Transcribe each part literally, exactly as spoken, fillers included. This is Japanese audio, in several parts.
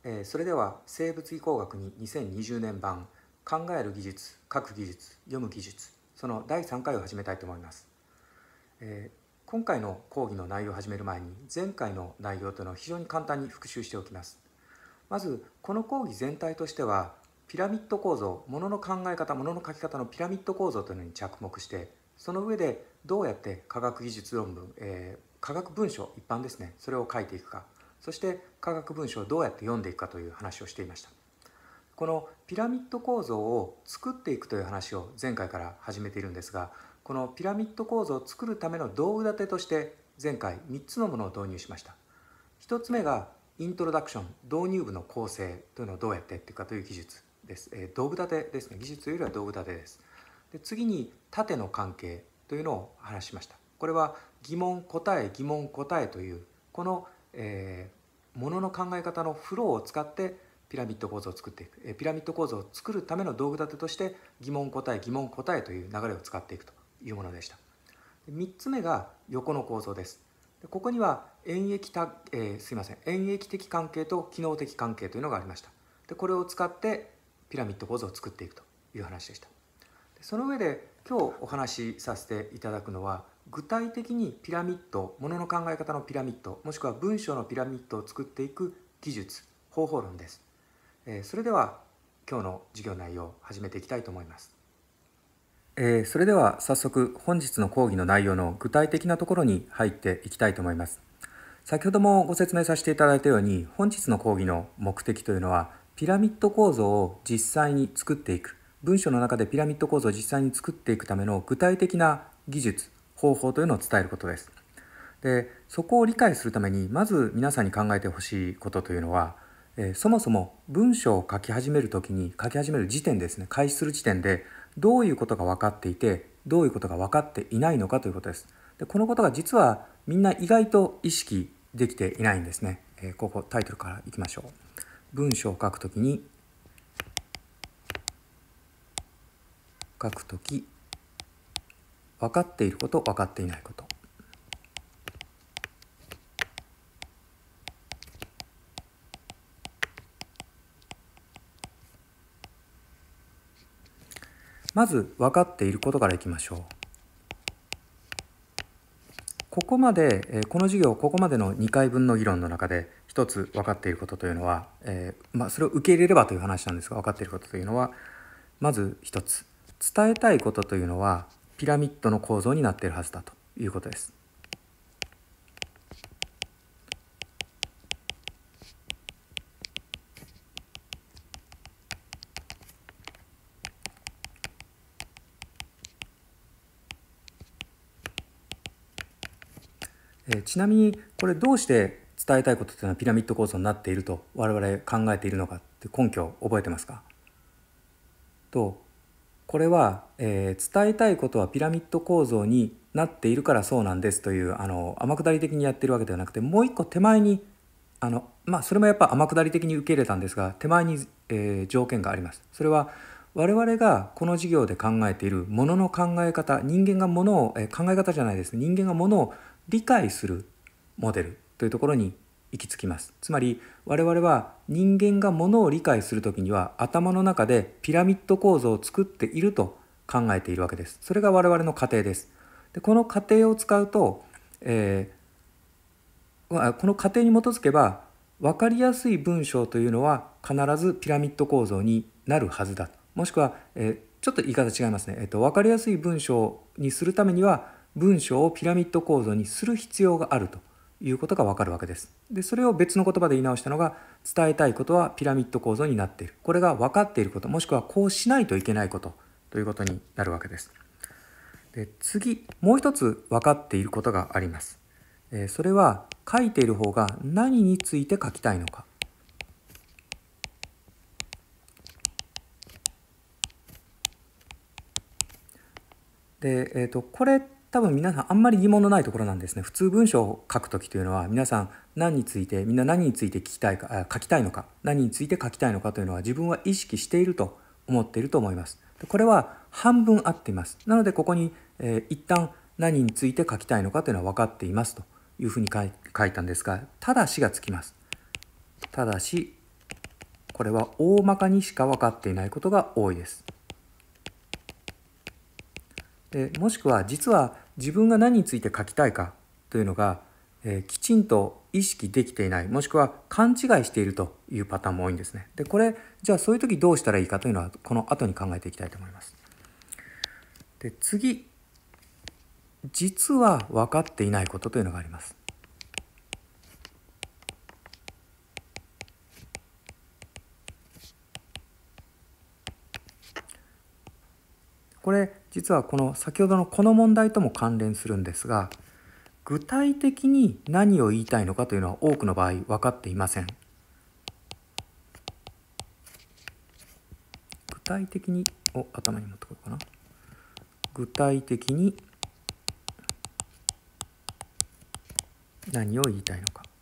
えーそれでは生物移工学ににせんにじゅうねん版考える技術、書く技術、読む技術、そのだいさんかいを始めたいと思います。えー今回の講義の内容を始める前に前回の内容というのを非常に簡単に復習しておきます。まずこの講義全体としてはピラミッド構造、ものの考え方、ものの書き方のピラミッド構造というのに着目して、その上でどうやって科学技術論文、えー科学文書一般ですね、それを書いていくか、そして科学文書をどうやって読んでいくかという話をしていました。このピラミッド構造を作っていくという話を前回から始めているんですが、このピラミッド構造を作るための道具立てとして前回みっつのものを導入しました。ひとつめがイントロダクション、導入部の構成というのをどうやってやっていくかという技術です、えー、道具立てですね。技術というよりは道具立てです。で次に縦の関係というのを話しました。これは疑問答え疑問答えというこの、えー、ものの考え方のフローを使ってピラミッド構造を作っていく、えー、ピラミッド構造を作るための道具立てとして疑問答え疑問答えという流れを使っていくというものでした。みっつめが横の構造です。ここには演疫た、えー、すいません演疫的関係と機能的関係というのがありました。でこれを使ってピラミッド構造を作っていくという話でした。その上で今日お話しさせていただくのは、具体的にピラミッド、ものの考え方のピラミッド、もしくは文章のピラミッドを作っていく技術、方法論です。えー、それでは今日の授業内容を始めていきたいと思います。えー、それでは早速本日の講義の内容の具体的なところに入っていきたいと思います。先ほどもご説明させていただいたように、本日の講義の目的というのはピラミッド構造を実際に作っていく、文章の中でピラミッド構造を実際に作っていくための具体的な技術、方法というのを伝えることです。でそこを理解するためにまず皆さんに考えてほしいことというのは、えー、そもそも文章を書き始めるときに、書き始める時点ですね、開始する時点でどういうことが分かっていて、どういうことが分かっていないのかということです。でこのことが実はみんな意外と意識できていないんですね。えー、ここタイトルからいきましょう。文章を書くときに書くとき分かっていること、分かっていないこと。まず分かっていることからいきましょう。ここまで、この授業、ここまでのにかいぶんの議論の中で一つ分かっていることというのは、えーまあ、それを受け入れればという話なんですが、分かっていることというのは、まず一つ、伝えたいことというのはピラミッドの構造になっているはずだということです。えー、ちなみにこれどうして伝えたいことというのはピラミッド構造になっていると我々考えているのかって根拠を覚えてますか？とこれは、えー、伝えたいことはピラミッド構造になっているからそうなんですというあの天下り的にやってるわけではなくて、もう一個手前にあのまあそれもやっぱ天下り的に受け入れたんですが、手前に、えー、条件があります。それは我々がこの授業で考えているものの考え方、人間がものを、えー、考え方じゃないですね、人間がものを理解するモデルというところに行き着きます。つまり我々は人間がものを理解するときには頭の中でピラミッド構造を作っていると考えているわけです。それが我々の過程です。でこの過程を使うと、えー、この過程に基づけば分かりやすい文章というのは必ずピラミッド構造になるはずだ。もしくは、えー、ちょっと言い方違いますね。えーと、分かりやすい文章にするためには文章をピラミッド構造にする必要があるということが分かるわけです。でそれを別の言葉で言い直したのが、伝えたいことはピラミッド構造になっている、これが分かっていること、もしくはこうしないといけないことということになるわけです。で次もう一つ分かっていることがあります。えー、それは書いている方が何について書きたいのか。で、えーと、これ多分皆さんあんまり疑問のないところなんですね。普通文章を書くときというのは皆さん何についてみんな何について聞きたいか、書きたいのか、何について書きたいのかというのは自分は意識していると思っていると思います。これは半分合っています。なのでここに、えー、一旦何について書きたいのかというのは分かっていますというふうに書い、書いたんですが、ただしがつきます。ただしこれは大まかにしか分かっていないことが多いです。でもしくは実は自分が何について書きたいかというのが、えー、きちんと意識できていない、もしくは勘違いしているというパターンも多いんですね。でこれじゃあそういう時どうしたらいいかというのはこの後に考えていきたいと思います。で次、実は分かっていないことというのがあります。これ実はこの先ほどのこの問題とも関連するんですが、具体的に何を言いたいのかというのは多くの場合分かっていません。具体的にを頭に持ってこようかな。具体的に何を言いたいのか。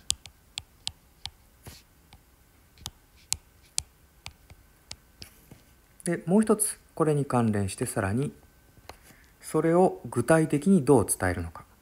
でもう一つ、これに関連してさらにそれを具体的にどう伝えるのか。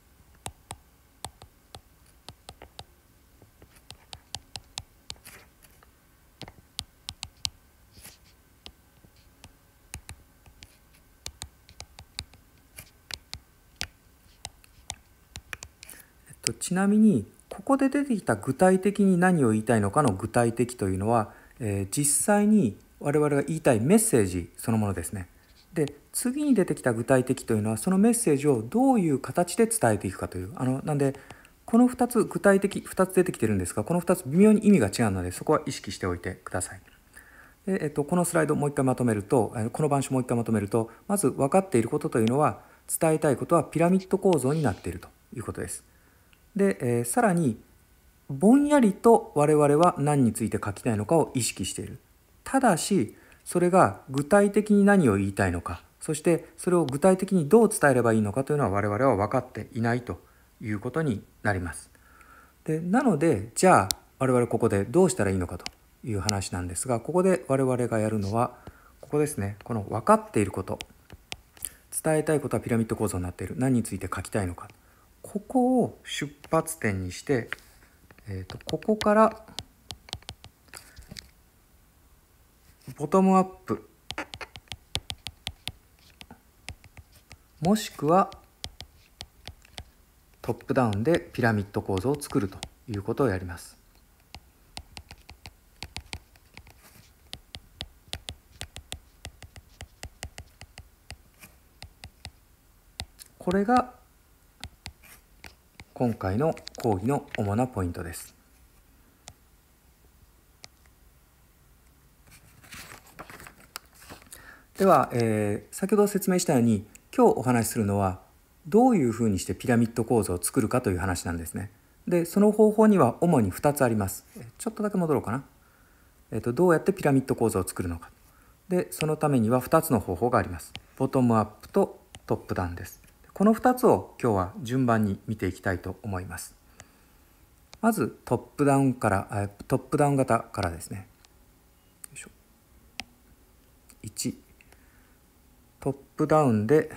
えっと、ちなみにここで出てきた具体的に何を言いたいのかの具体的というのは、えー、実際に我々が言いたいメッセージそのものですね。で次に出てきた具体的というのはそのメッセージをどういう形で伝えていくかという、あのなんでこのふたつ具体的ふたつ出てきてるんですが、このふたつ微妙に意味が違うのでそこは意識しておいてください。で、えっと、このスライドをもう一回まとめると、この板書をもう一回まとめると、まず分かっていることというのは、伝えたいことはピラミッド構造になっているということです。で、えー、さらにぼんやりと我々は何について書きたいのかを意識している。ただしそれが具体的に何を言いたいのか、そしてそれを具体的にどう伝えればいいのかというのは我々は分かっていないということになります。でなのでじゃあ我々ここでどうしたらいいのかという話なんですが、ここで我々がやるのはここですね。この分かっていること、伝えたいことはピラミッド構造になっている、何について書きたいのか、ここを出発点にして、えーと、ここからボトムアップもしくはトップダウンでピラミッド構造を作るということをやります。これが今回の講義の主なポイントです。では、えー、先ほど説明したように今日お話しするのはどういうふうにしてピラミッド構造を作るかという話なんですね。でその方法には主にふたつあります。ちょっとだけ戻ろうかな。えーと、どうやってピラミッド構造を作るのか。でそのためにはふたつの方法があります。ボトムアップとトップダウンです。このふたつを今日は順番に見ていきたいと思います。まずトップダウンからトップダウン型からですね。よいしょ。いち、トップダウンで、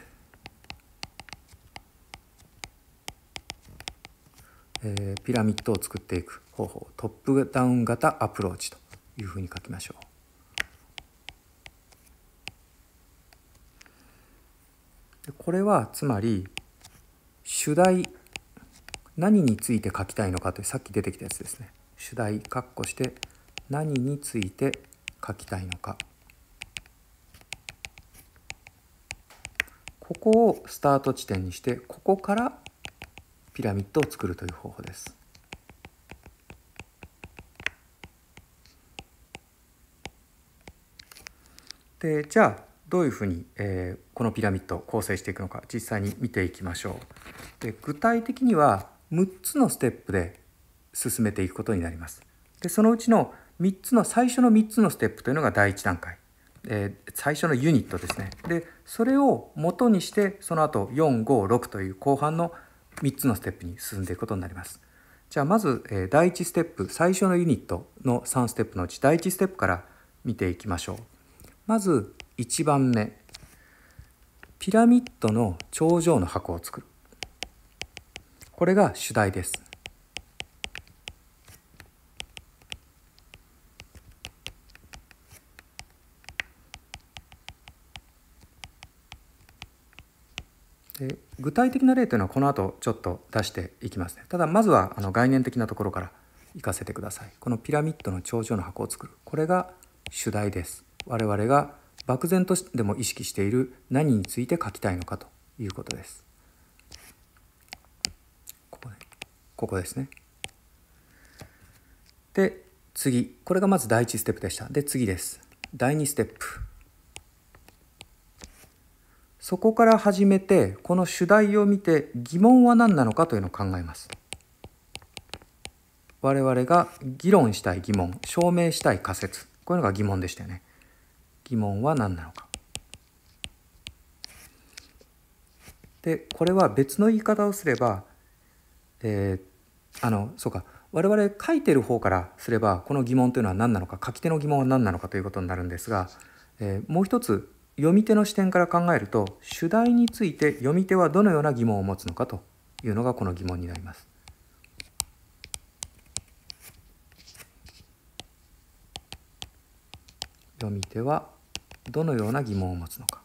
えー、ピラミッドを作っていく方法、トップダウン型アプローチというふうに書きましょう。これはつまり主題、何について書きたいのかというさっき出てきたやつですね。主題括弧して何について書きたいのか、ここをスタート地点にしてここからピラミッドを作るという方法です。でじゃあどういうふうに、えー、このピラミッドを構成していくのか実際に見ていきましょう。で具体的にはむっつのステップで進めていくことになります。でそのうちのみっつの最初のみっつのステップというのがだいいち段階、えー、最初のユニットですね。でそれを元にしてその後よん、ご、ろくという後半のみっつのステップに進んでいくことになります。じゃあまず、えー、だいいちステップ、最初のユニットのさんステップのうちだいいちステップから見ていきましょう。まずいちばんめ、ピラミッドの頂上の箱を作る。これが主題です。 で具体的な例というのはこの後ちょっと出していきますね。ただまずはあの概念的なところからいかせてください。このピラミッドの頂上の箱を作る、これが主題です。我々が漠然とでも意識している何について書きたいのかということです。ここね、ここですね。で次、これがまず第一ステップでした。で次です。だいにステップ。そこから始めて、この主題を見て疑問は何なのかというのを考えます。我々が議論したい疑問、証明したい仮説、こういうのが疑問でしたよね。疑問は何なのか。でこれは別の言い方をすれば、えー、あのそうか我々書いてる方からすればこの疑問というのは何なのか、書き手の疑問は何なのかということになるんですが、えー、もう一つ読み手の視点から考えると、主題について読み手はどのような疑問を持つのかというのがこの疑問になります。読み手はどのような疑問を持つのか。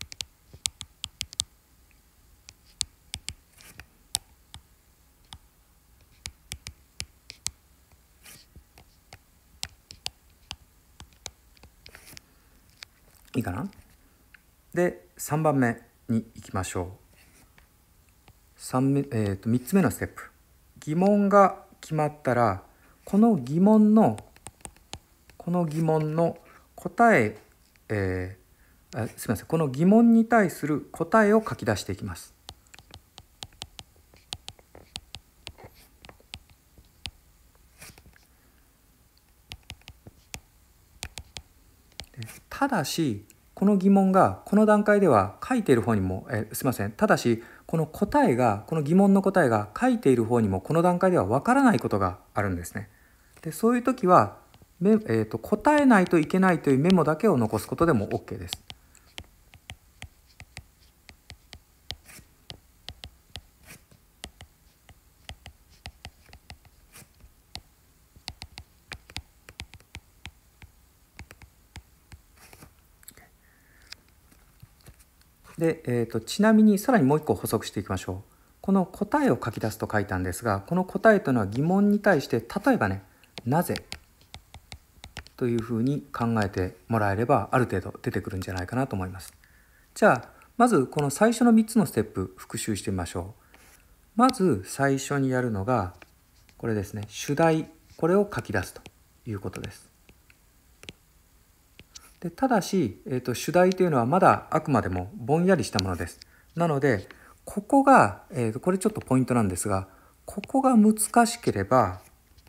いいかな。でさんばんめに行きましょう。3め、えー、とみっつめのステップ。疑問が決まったら、この疑問のこの疑問の答え、えー、あすみませんこの疑問に対する答えを書き出していきます。ただしこの疑問がこの段階では書いている方にも、えすみませんただしこの答えがこの疑問の答えが書いている方にもこの段階ではわからないことがあるんですね。でそういう時はメ、えーと、答えないといけないというメモだけを残すことでも OK です。で、えーと、ちなみにさらにもう一個補足していきましょう。この答えを書き出すと書いたんですが、この答えというのは疑問に対して、例えばね、なぜというふうに考えてもらえればある程度出てくるんじゃないかなと思います。じゃあまずこの最初のみっつのステップ復習してみましょう。まず最初にやるのがこれですね、主題、これを書き出すということです。でただし、えーと、主題というのはまだあくまでもぼんやりしたものです。なのでここが、えーと、これちょっとポイントなんですが、ここが難しければ、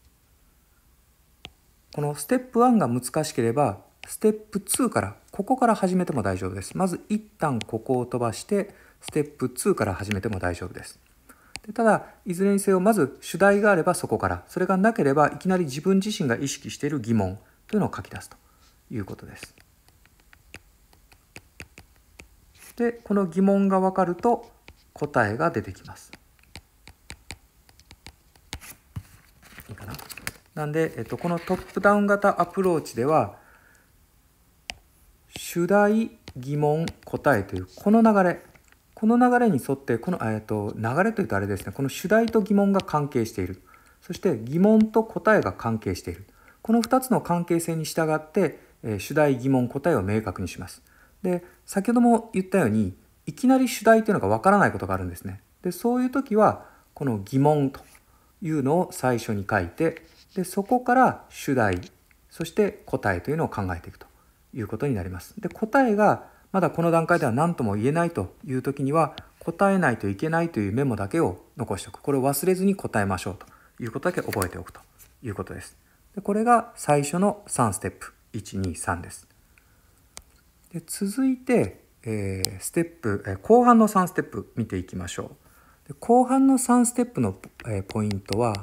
このステップワンが難しければステップツーから、ここから始めても大丈夫です。まず一旦ここを飛ばしてステップツーから始めても大丈夫です。でただいずれにせよまず主題があればそこから、それがなければいきなり自分自身が意識している疑問というのを書き出すということです。でこの疑問が分かると答えが出てきます。いいかな。なんで、えっと、このトップダウン型アプローチでは主題、疑問、答えというこの流れ、この流れに沿ってこの、えっと、流れというとあれですね、この主題と疑問が関係している、そして疑問と答えが関係している、このふたつの関係性に従って、えー、主題、疑問、答えを明確にします。で先ほども言ったようにいきなり主題というのがわからないことがあるんですね。でそういう時はこの疑問というのを最初に書いて、でそこから主題、そして答えというのを考えていくということになります。で答えがまだこの段階では何とも言えないという時には、答えないといけないというメモだけを残しておく。これを忘れずに答えましょうということだけ覚えておくということです。でこれが最初のさんステップ、いち、に、さんです。で続いて、えー、ステップ、えー、後半のさんステップ見ていきましょう。で後半のさんステップの、えー、ポイントは、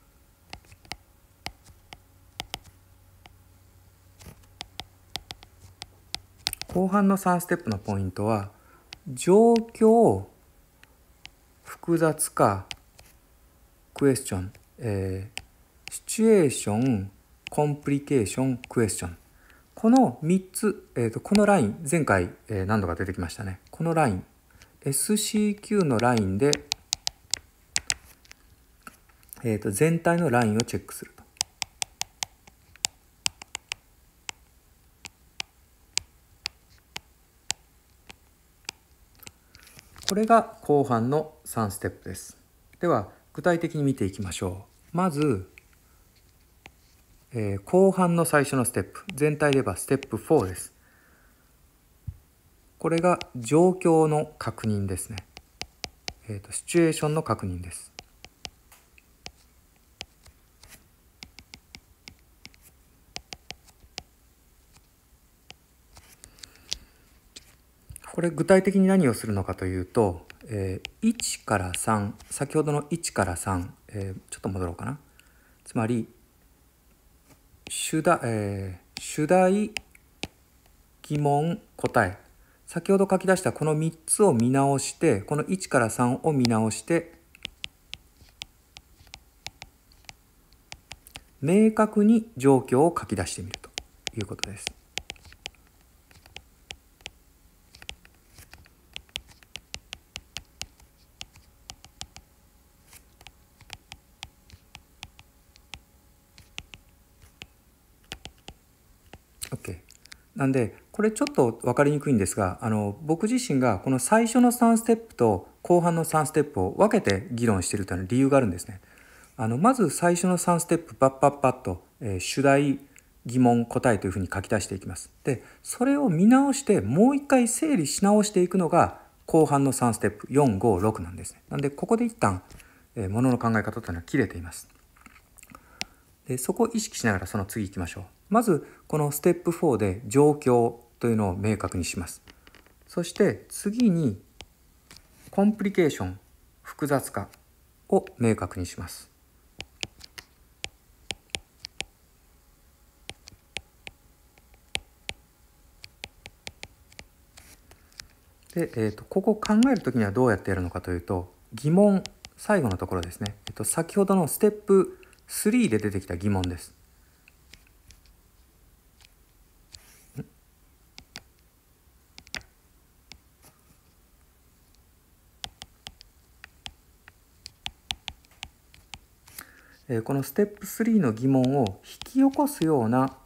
後半のさんステップのポイントは、状況、複雑化、クエスチョン、えー、シチュエーション、コンプリケーション、クエスチョン。このみっつ、えーと、このライン、前回、えー、何度か出てきましたね。このライン、 エスシーキュー のラインで、えー、と全体のラインをチェックすると。これが後半のさんステップです。では具体的に見ていきましょう。まず、えー、後半の最初のステップ、全体で言えばステップフォーです。これが状況の確認ですね。えー、とシチュエーションの確認です。これ具体的に何をするのかというと、えー、いちからさん、先ほどのいちからさん、えー、ちょっと戻ろうかな。つまり主題、えー、主題、疑問、答え、先ほど書き出したこのみっつを見直して、このいちからさんを見直して明確に状況を書き出してみるということです。OK。なんでこれちょっと分かりにくいんですが、あの僕自身がこの最初のさんステップと後半のさんステップを分けて議論しているというのは理由があるんですね。あのまず最初のさんステップパッパッパッと、えー、主題、疑問、答えというふうに書き出していきます。でそれを見直してもう一回整理し直していくのが後半のさんステップよん、ご、ろくなんですね。なんでここで一旦、えー、ものの考え方というのは切れています。でそこを意識しながらその次行きましょう。まずこのステップフォーで状況というのを明確にします。そして次にコンプリケーション、複雑化を明確にします。で、えーと、ここを考えるときにはどうやってやるのかというと、疑問、最後のところですね。えっと、先ほどのステップスリーで出てきた疑問です。えー、このステップスリーの疑問を引き起こすような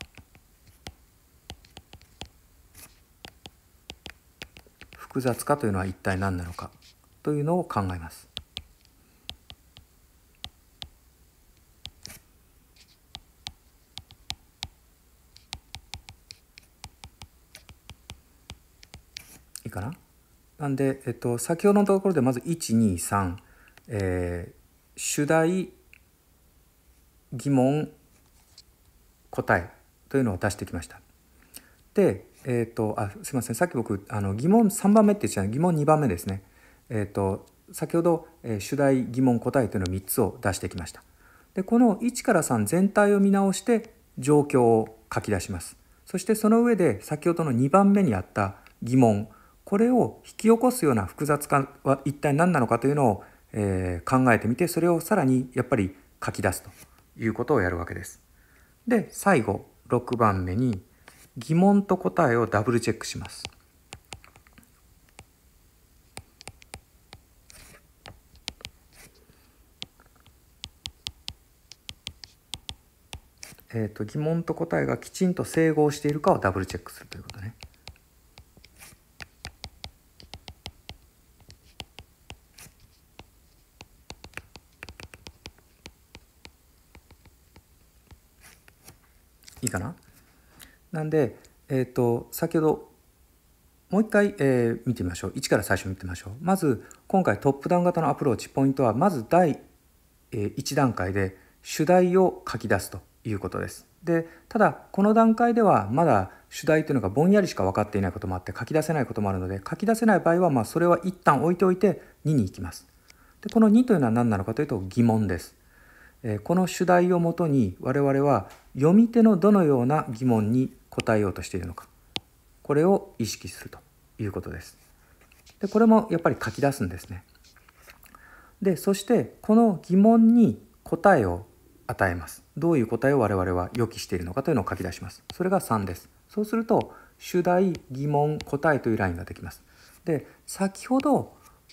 複雑化というのは一体何なのかというのを考えます。いいかな。なんで、えっと、先ほどのところでまずいち、に、さん、えー、主題、疑問、答えというのを出してきました。で、えっと、あ、すいません。さっき僕、あの疑問さんばんめって言ってたの、疑問にばんめですね。えっと、先ほど、えー、主題、疑問、答えというのをみっつを出してきました。で、このいちからさん全体を見直して状況を書き出します。そしてその上で先ほどのにばんめにあった疑問、これを引き起こすような複雑化は一体何なのかというのを、えー、考えてみて、それをさらにやっぱり書き出すということをやるわけです。で、最後ろくばんめに疑問と答えをダブルチェックします。えーと、疑問と答えがきちんと整合しているかをダブルチェックするということね。いいかな。なんで、えーと、先ほどもう一回、えー、見てみましょう。いちから最初見てみましょう。まず今回トップダウン型のアプローチ、ポイントはまず第いち段階で主題を書き出すということです。で、ただこの段階ではまだ主題というのがぼんやりしか分かっていないこともあって書き出せないこともあるので、書き出せない場合はまあそれは一旦置いておいてにに行きます。で、このにというのは何なのかというと疑問です。えー、この主題をもとに我々は読み手のどのような疑問に答えようとしているのか、これを意識するということです。で、これもやっぱり書き出すんですね。で、そしてこの疑問に答えを与えます。どういう答えを我々は予期しているのかというのを書き出します。それがさんです。そうすると主題、疑問、答えというラインができます。で、先ほど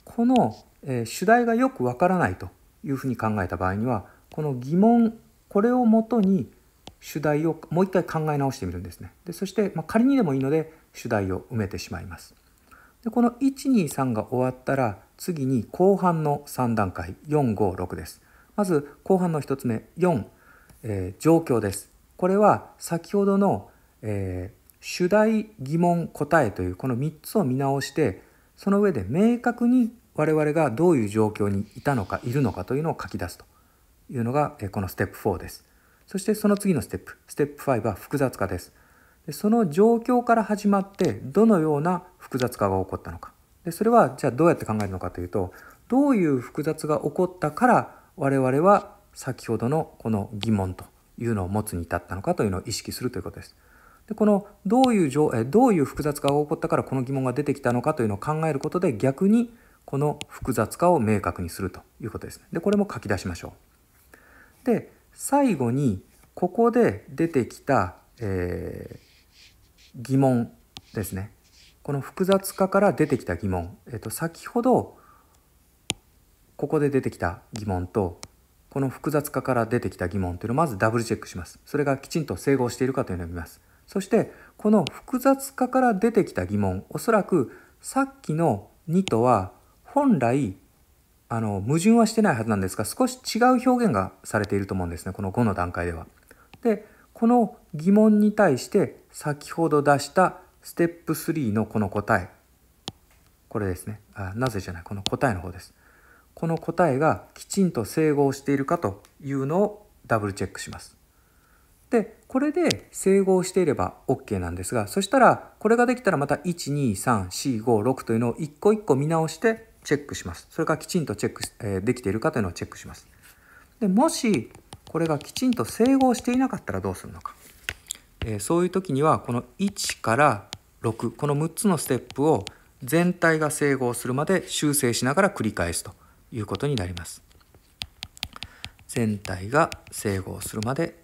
この、えー、主題がよくわからないというふうに考えた場合には、この疑問、これをもとに主題をもう一回考え直してみるんですね。でそして、まあ、仮にでもいいので主題を埋めてしまいます。でこのいちにさんが終わったら、次に後半のさん段階よんごろくです。まず後半のひとつめよん、えー、状況です。これは先ほどの、えー、主題疑問答えというこのみっつを見直して、その上で明確に我々がどういう状況にいたのかいるのかというのを書き出すというのがこのステップフォーです。そしてその次のステップステップファイブは複雑化です。でその状況から始まってどのような複雑化が起こったのか、でそれはじゃあどうやって考えるのかというと、どういう複雑が起こったから我々は先ほどのこの疑問というのを持つに至ったのかというのを意識するということです。でこのどういう状えどういう複雑化が起こったからこの疑問が出てきたのかというのを考えることで、逆にこの複雑化を明確にするということですね。でこれも書き出しましょう。で最後にここで出てきた、えー疑問ですね。この複雑化から出てきた疑問、えっと、先ほどここで出てきた疑問とこの複雑化から出てきた疑問というのをまずダブルチェックします。それがきちんと整合しているかというのを見ます。そしてこの複雑化から出てきた疑問、おそらくさっきのにとは本来あの矛盾はしてないはずなんですが、少し違う表現がされていると思うんですね、このごの段階では。でこの疑問に対して先ほど出したステップスリーのこの答え、これですね、あなぜじゃない、この答えの方です。この答えがきちんと整合しているかというのをダブルチェックします。でこれで整合していれば OK なんですが、そしたらこれができたらまたいちにさんよんごろくというのを一個一個見直してチェックします。それがきちんとチェック、えー、できているかというのをチェックします。でもしこれがきちんと整合していなかったらどうするのか、えー、そういう時にはこのいちからろく、このむっつのステップを全体が整合するまで修正しながら繰り返すということになります。全体が整合するまで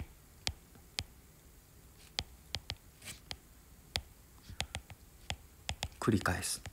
繰り返す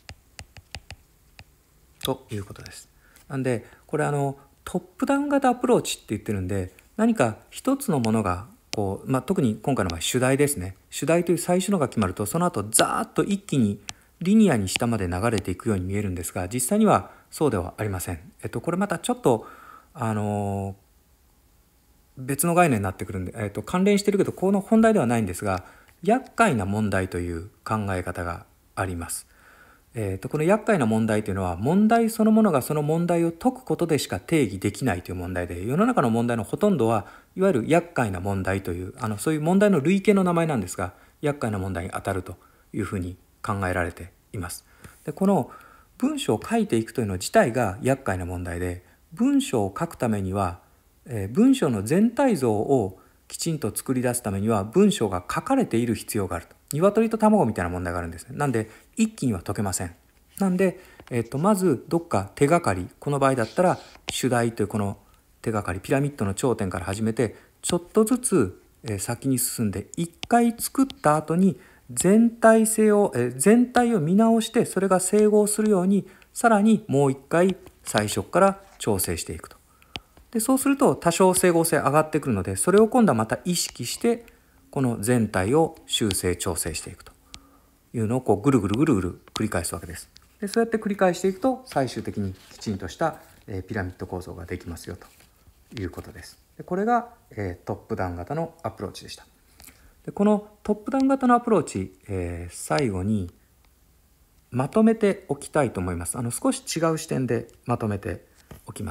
ということです。なんでこれあのトップダウン型アプローチって言ってるんで、何か一つのものがこう、まあ、特に今回の場合主題ですね。主題という最初のが決まると、その後ザーッと一気にリニアに下まで流れていくように見えるんですが、実際にはそうではありません。えっとこれまたちょっとあの別の概念になってくるんで、えっと関連してるけどこの本題ではないんですが、厄介な問題という考え方があります。えー、とこの厄介な問題というのは、問題そのものがその問題を解くことでしか定義できないという問題で、世の中の問題のほとんどはいわゆる厄介な問題というあのそういう問題の類型の名前なんですが、厄介な問題に当たるというふうに考えられています。でこの文章を書いていくというの自体が厄介な問題で、文章を書くためには、えー、文章の全体像をきちんと作り出すためには文章が書かれている必要があると。鶏と卵みたいな問題があるんですね。なんで一気には解けません。なんで、えっと、まずどっか手がかり、この場合だったら主題というこの手がかり、ピラミッドの頂点から始めてちょっとずつ先に進んで、一回作った後に全体性を全体を見直して、それが整合するようにさらにもう一回最初から調整していくと。でそうすると多少整合性上がってくるので、それを今度はまた意識してこの全体を修正調整していくというのをこうぐるぐるぐるぐる繰り返すわけです。でそうやって繰り返していくと最終的にきちんとしたピラミッド構造ができますよということです。でこれがトップダウン型のアプローチでした。でこのトップダウン型のアプローチ、えー、最後にまとめておきたいと思います。あの少し違う視点でまとめておきます。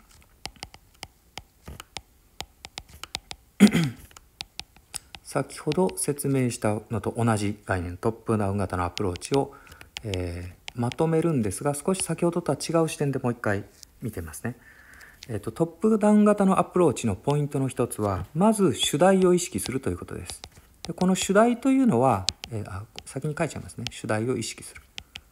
先ほど説明したのと同じ概念、トップダウン型のアプローチを、えー、まとめるんですが、少し先ほどとは違う視点でもう一回見てますね。えーと、トップダウン型のアプローチのポイントの一つは、まず主題を意識するということです。でこの主題というのは、えー、あ先に書いちゃいますね。主題を意識する。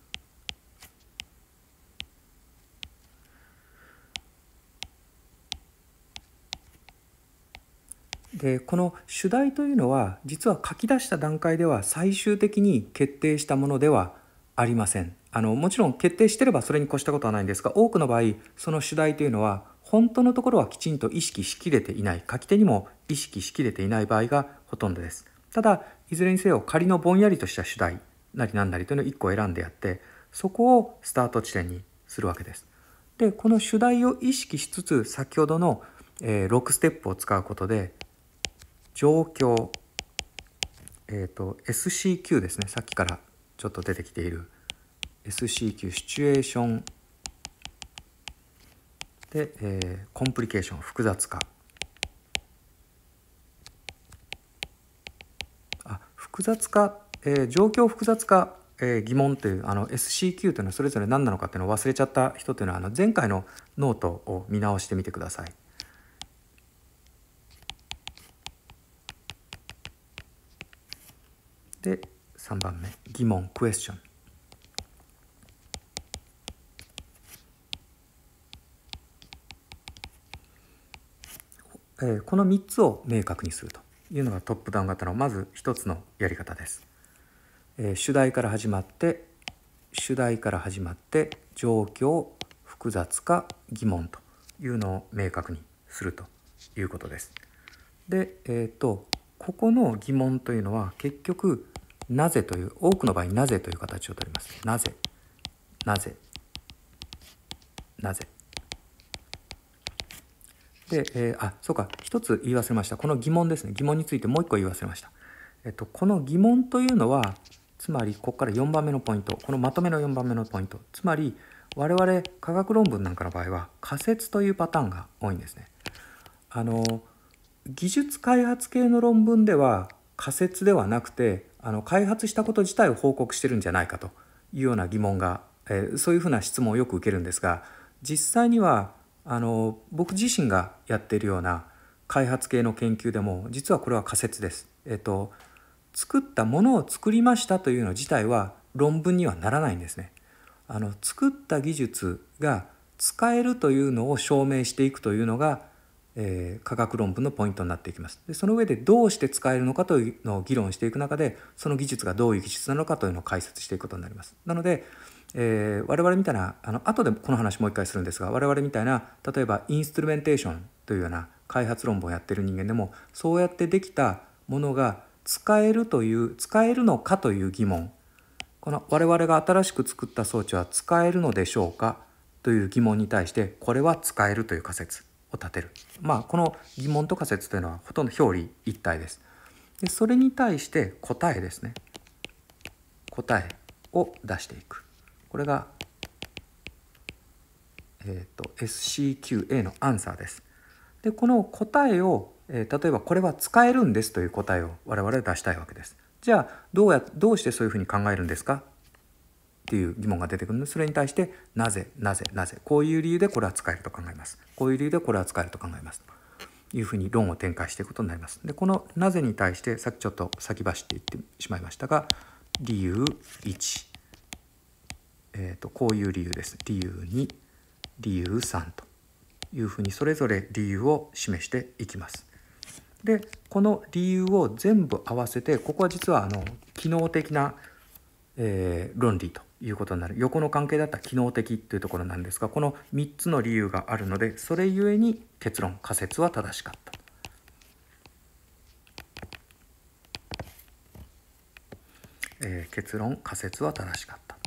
でこの主題というのは実は書き出した段階では最終的に決定したものではありません。あのもちろん決定してればそれに越したことはないんですが、多くの場合その主題というのは本当のところはきちんと意識しきれていない、書き手にも意識しきれていない場合がほとんどです。ただいずれにせよ仮のぼんやりとした主題なりなんなりというのをいっこ選んでやって、そこをスタート地点にするわけです。でこの主題を意識しつつ、先ほどの、えー、ろくステップを使うことで状況、えーと、エスシーキュー ですね、さっきからちょっと出てきている エスシーキュー シチュエーションで、えー、コンプリケーション複雑化、あ複雑化、えー、状況複雑化、えー、疑問というあの エスシーキュー というのはそれぞれ何なのかっていうのを忘れちゃった人というのはあの前回のノートを見直してみてください。でさんばんめ疑問クエスチョン、えー、このみっつを明確にするというのがトップダウン型のまず一つのやり方です。えー、主題から始まって主題から始まって状況複雑化疑問というのを明確にするということです。で、えーと、ここの疑問というのは結局なぜという、多くの場合なぜという形をとります。なぜなぜなぜで、えー、あそうか一つ言い忘れました。この疑問ですね、疑問についてもう一個言い忘れました。えっと、この疑問というのはつまりここからよんばんめのポイント、このまとめのよんばんめのポイント、つまり我々科学論文なんかの場合は仮説というパターンが多いんですね。あの技術開発系の論文では仮説ではなくてあの開発したこと自体を報告してるんじゃないかというような疑問が、えー、そういうふうな質問をよく受けるんですが、実際にはあの僕自身がやっているような開発系の研究でも実はこれは仮説です。えっと作ったものを作りましたというの自体は論文にはならないんですね。あの作った技術が使えるというのを証明していくというのが、えー、科学論文のポイントになっていきます。でその上でどうして使えるのかというのを議論していく中で、その技術がどういう技術なのかというのを解説していくことになります。なのでえー、我々みたいなあの後でこの話もう一回するんですが、我々みたいな例えばインストゥルメンテーションというような開発論文をやっている人間でも、そうやってできたものが使えるという使えるのかという疑問、この我々が新しく作った装置は使えるのでしょうかという疑問に対して、これは使えるという仮説を立てる。まあこの疑問と仮説というのはほとんど表裏一体です。でそれに対して答えですね、答えを出していく。これが、えーと、エスシーキューエー のアンサーです。でこの答えを、えー、例えばこれは使えるんですという答えを我々は出したいわけです。じゃあどうやどうしてそういうふうに考えるんですかっていう疑問が出てくるので、それに対してなぜなぜなぜこういう理由でこれは使えると考えます、こういう理由でこれは使えると考えますというふうに論を展開していくことになります。でこのなぜに対してさっきちょっと先走って言ってしまいましたが、理由いち、えー、とこういう理由です。理由に、理由さんというふうにそれぞれ理由を示していきます。でこの理由を全部合わせて、ここは実はあの機能的な、えー、論理ということになる。横の関係だったら機能的というところなんですが、このみっつの理由があるので、それゆえに結論仮説は正しかった、えー、結論仮説は正しかった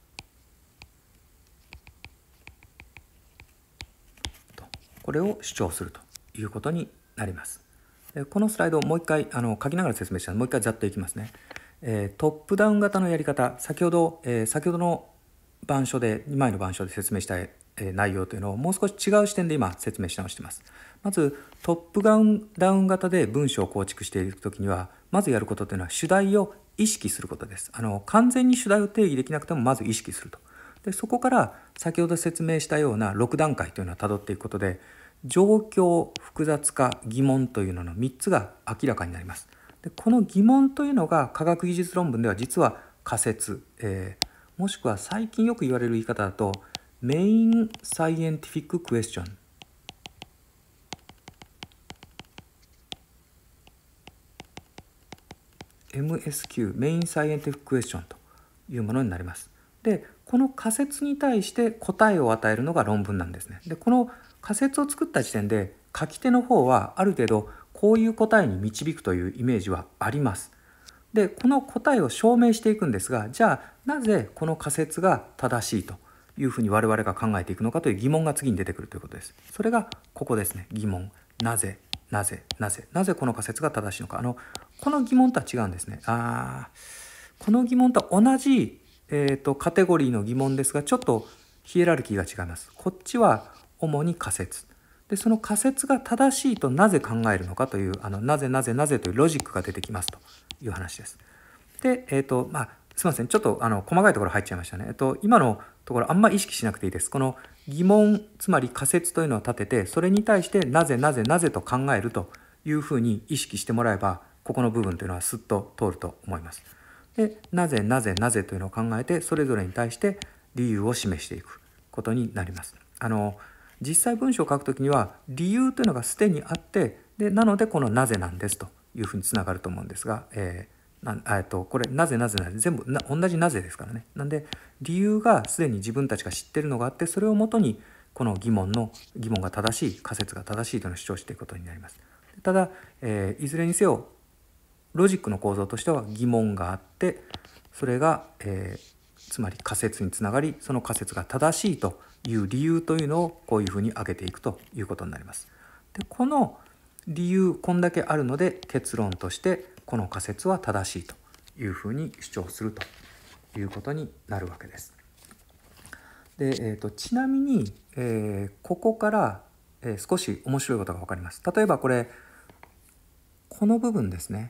と、これを主張するということになります。このスライドをもう一回あの書きながら説明したので、もう一回ざっといきますね。えー、トップダウン型のやり方、先ほど、えー、先ほどの板書でにまいの板書で説明したい、えー、内容というのをもう少し違う視点で今説明し直しています。まずトップダウン、ダウン型で文章を構築していくときには、まずやることというのは主題を意識することです。あの完全に主題を定義できなくてもまず意識すると。でそこから先ほど説明したようなろく段階というのをたどっていくことで、状況複雑化疑問というののみっつが明らかになります。でこの疑問というのが科学技術論文では実は仮説、えー、もしくは最近よく言われる言い方だとメインサイエンティフィッククエスチョン、エムエスキュー メインサイエンティフィッククエスチョンというものになります。 でこの仮説に対して答えを与えるのが論文なんですね。でこの仮説を作った時点で書き手の方はある程度こういう答えに導くというイメージはあります。でこの答えを証明していくんですが、じゃあなぜこの仮説が正しいというふうに我々が考えていくのかという疑問が次に出てくるということです。それがここですね。疑問。なぜなぜなぜなぜこの仮説が正しいのか。あのこの疑問とは違うんですね。あこの疑問とは同じ、えーと、カテゴリーの疑問ですが、ちょっとヒエラルキーが違います。こっちは主に仮説で、その仮説が正しいとなぜ考えるのかという、あのなぜなぜなぜというロジックが出てきますという話です。で、えーとまあ、すみません、ちょっとあの細かいところ入っちゃいましたね。えっと、今のところあんま意識しなくていいです。この疑問、つまり仮説というのを立てて、それに対してなぜなぜなぜと考えるというふうに意識してもらえば、ここの部分というのはスッと通ると思います。で、なぜなぜなぜというのを考えて、それぞれに対して理由を示していくことになります。あの実際文章を書くときには理由というのがすでにあって、でなのでこのなぜなんですというふうにつながると思うんですが、えー、なえっとこれなぜなぜなぜ全部な同じなぜですからね。なんで理由がすでに自分たちが知っているのがあって、それをもとにこの疑問の疑問が正しい、仮説が正しいというのを主張していくことになります。ただ、えー、いずれにせよロジックの構造としては疑問があって、それが、えー、つまり仮説につながり、その仮説が正しいという理由というのをこういうふうに挙げていくということになります。でこの理由こんだけあるので、結論としてこの仮説は正しいというふうに主張するということになるわけです。で、えーと、ちなみに、えー、ここから、えー、少し面白いことが分かります。例えばこれこの部分ですね。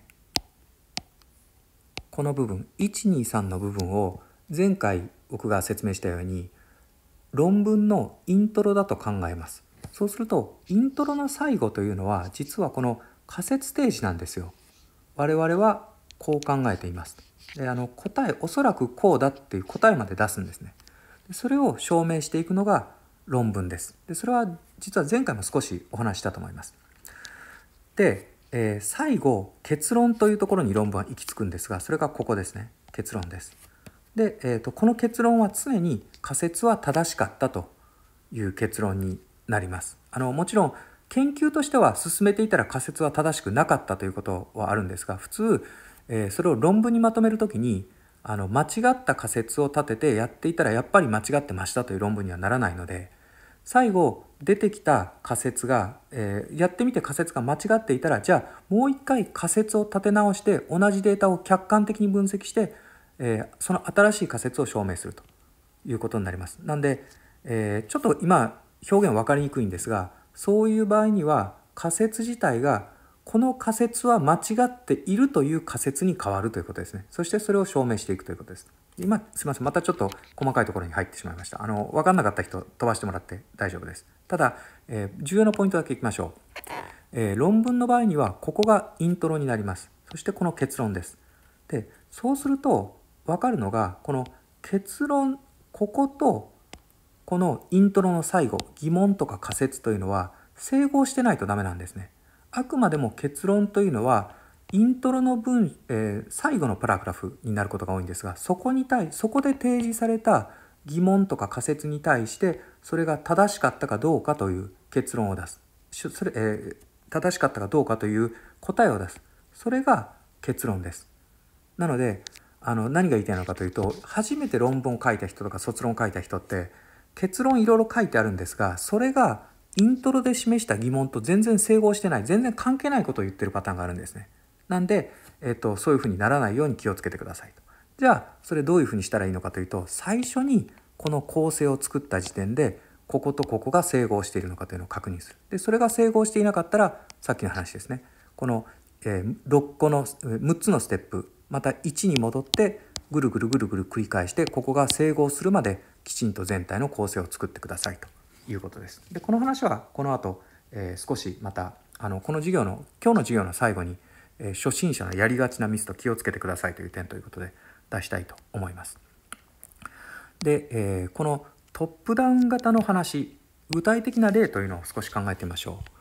この部分いちにさんの部分を前回僕が説明したように論文のイントロだと考えます。そうするとイントロの最後というのは実はこの仮説提示なんですよ。我々はこう考えています。であの答えおそらくこうだっていう答えまで出すんですね。でそれを証明していくのが論文です。でそれは実は前回も少しお話ししたと思います。でえー、最後結論というところに論文は行き着くんですが、それがここですね。結論です。で、えーと、この結論は常に仮説は正しかったという結論になります。あのもちろん研究としては進めていたら仮説は正しくなかったということはあるんですが、普通、えー、それを論文にまとめるときにあの間違った仮説を立ててやっていたらやっぱり間違ってましたという論文にはならないので、最後出てきた仮説が、えー、やってみて仮説が間違っていたら、じゃあもう一回仮説を立て直して同じデータを客観的に分析して、えー、その新しい仮説を証明するということになります。なんで、えー、ちょっと今表現分かりにくいんですが、そういう場合には仮説自体がこの仮説は間違っているという仮説に変わるということですね。そしてそれを証明していくということです。今すみません、またちょっと細かいところに入ってしまいました。あの分かんなかった人飛ばしてもらって大丈夫です。ただ、えー、重要なポイントだけいきましょう。えー、論文の場合にはここがイントロになります。そしてこの結論です。でそうすると分かるのが、この結論、こことこのイントロの最後、疑問とか仮説というのは整合してないとダメなんですね。あくまでも結論というのはイントロの文、えー、最後のパラグラフになることが多いんですが、そこに対そこで提示された疑問とか仮説に対してそれが正しかったかどうかという結論を出す。それ、えー、正しかったかどうかという答えを出す。それが結論です。なのであの何が言いたいのかというと、初めて論文を書いた人とか卒論を書いた人って結論いろいろ書いてあるんですが、それがイントロで示した疑問と全然整合してない、全然関係ないことを言ってるパターンがあるんですね。なんで、えっと、そういうふうにならないように気をつけてくださいと。じゃあそれどういうふうにしたらいいのかというと、最初にこの構成を作った時点でこことここが整合しているのかというのを確認する。でそれが整合していなかったら、さっきの話ですね、この、えー、ろっこのむっつのステップ、またいちに戻ってぐるぐるぐるぐる繰り返して、ここが整合するまできちんと全体の構成を作ってくださいということです。でこの話はこの後、えー、少しまたあのこの授業の今日の授業の最後に、えー、初心者のやりがちなミスと気をつけてくださいという点ということで出したいと思います。で、えー、このトップダウン型の話、具体的な例というのを少し考えてみましょう。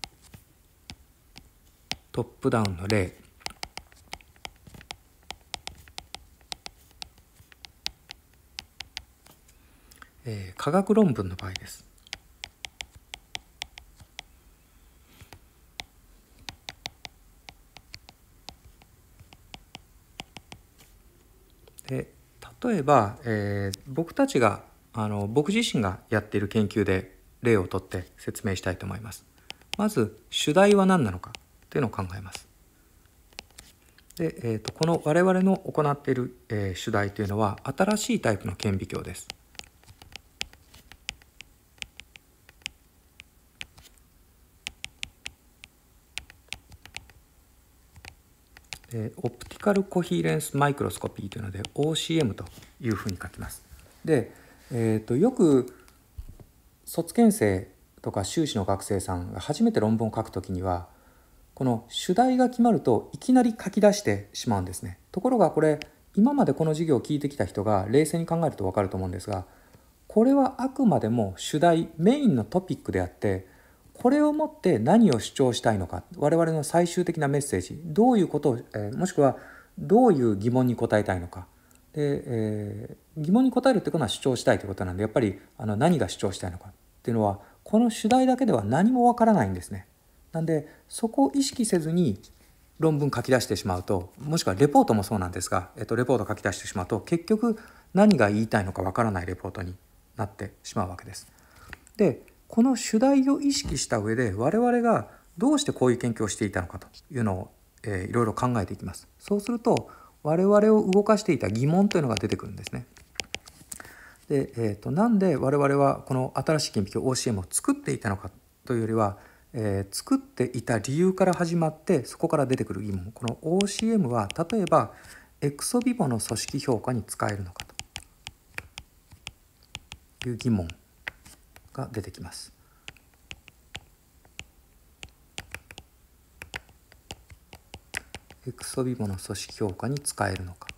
トップダウンの例。 えー、科学論文の場合です。で例えば、えー、僕たちがあの僕自身がやっている研究で例をとって説明したいと思います。まず主題は何なのかというのを考えます。で、えー、とこの我々の行っている、えー、主題というのは新しいタイプの顕微鏡です。でオプティカルコヒーレンスマイクロスコピーというので オーシーエム というふうに書きます。で、えー、とよく卒検生とか修士の学生さんが初めて論文を書くときにはこの主題が決まるといきなり書き出してしまうんですね。ところがこれ今までこの授業を聞いてきた人が冷静に考えると分かると思うんですが、これはあくまでも主題メインのトピックであって、これをもって何を主張したいのか、我々の最終的なメッセージ、どういうことを、えー、もしくはどういう疑問に答えたいのかで、えー、疑問に答えるってことは主張したいということなんで、やっぱりあの何が主張したいのかっていうのはこの主題だけでは何もわからないんですね。なんでそこを意識せずに論文書き出してしまうと、もしくはレポートもそうなんですが、えっと、レポート書き出してしまうと結局何が言いたいのかわからないレポートになってしまうわけです。でこの主題を意識した上で我々がどうしてこういう研究をしていたのかというのを、えー、いろいろ考えていきます。そうすると我々を動かしていた疑問というのが出てくるんですね。で、えー、となんで我々はこの新しい顕微鏡 オーシーエム を作っていたのかというよりは、えー、作っていた理由から始まってそこから出てくる疑問、この オーシーエム は例えばエクソビボの組織評価に使えるのかという疑問が出てきます。エクソビボの組織評価に使えるのか、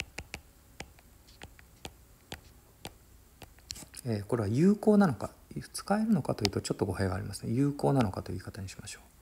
えー、これは有効なのか、使えるのかというとちょっと語弊がありますね。有効なのかという言い方にしましょう。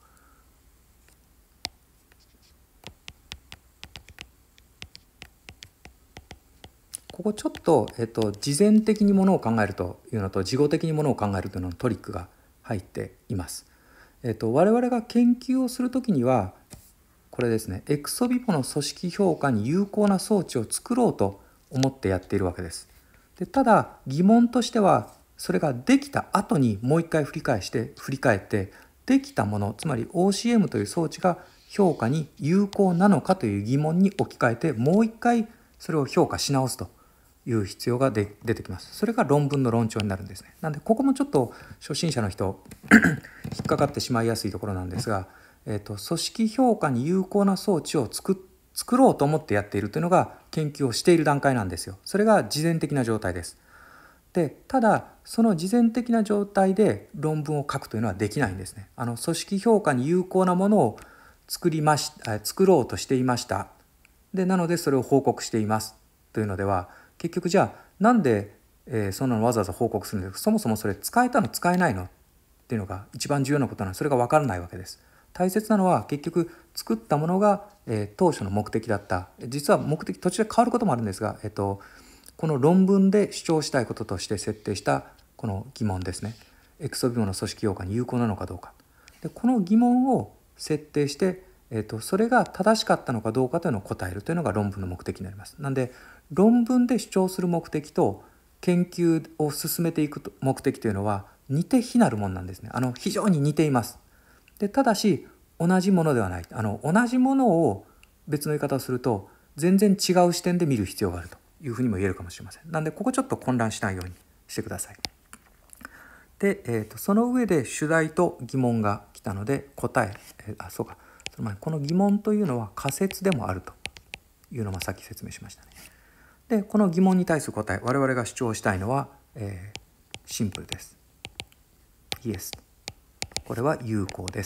ここちょっと、えっと、事前的にものを考えるというのと事後的にものを考えるというののトリックが入っています。えっと、我々が研究をするときにはこれですね、エクソビボの組織評価に有効な装置を作ろうと思ってやっているわけです。でただ疑問としてはそれができた後にもう一回振り返して振り返ってできたもの、つまり オーシーエム という装置が評価に有効なのかという疑問に置き換えてもう一回それを評価し直すという必要がで出てきます。それが論文の論調になるんですね。なんでここもちょっと初心者の人引っかかってしまいやすいところなんですが、えーと、組織評価に有効な装置を作作ろうと思ってやっているというのが研究をしている段階なんですよ。それが事前的な状態です。でただその事前的な状態で論文を書くというのはできないんですね。あの組織評価に有効なものを作りまし作ろうとしていました。でなのでそれを報告していますというのでは結局じゃあなんで、えー、そんなのわざわざ報告するんですか、そもそもそれ使えたの使えないのっていうのが一番重要なことなので、それが分からないわけです。大切なのは結局作ったものが、えー、当初の目的だった。実は目的途中で変わることもあるんですが、えっと、この論文で主張したいこととして設定したこの疑問ですね。エクソビボの組織評価に有効なのかどうか。でこの疑問を設定して、えーと、それが正しかったのかどうかというのを答えるというのが論文の目的になります。なんで論文で主張する目的と研究を進めていく目的というのは似て非なるものなんですね。あの非常に似ています。でただし同じものではない。あの同じものを別の言い方をすると全然違う視点で見る必要があるというふうにも言えるかもしれません。なんでここちょっと混乱しないようにしてください。で、えーと、その上で主題と疑問が来たので答え、えー、あそうかその前この疑問というのは仮説でもあるというのをさっき説明しましたね。でこの疑問に対する答え、我々が主張したいのは、えー、シンプルです。イエス。これは有効です。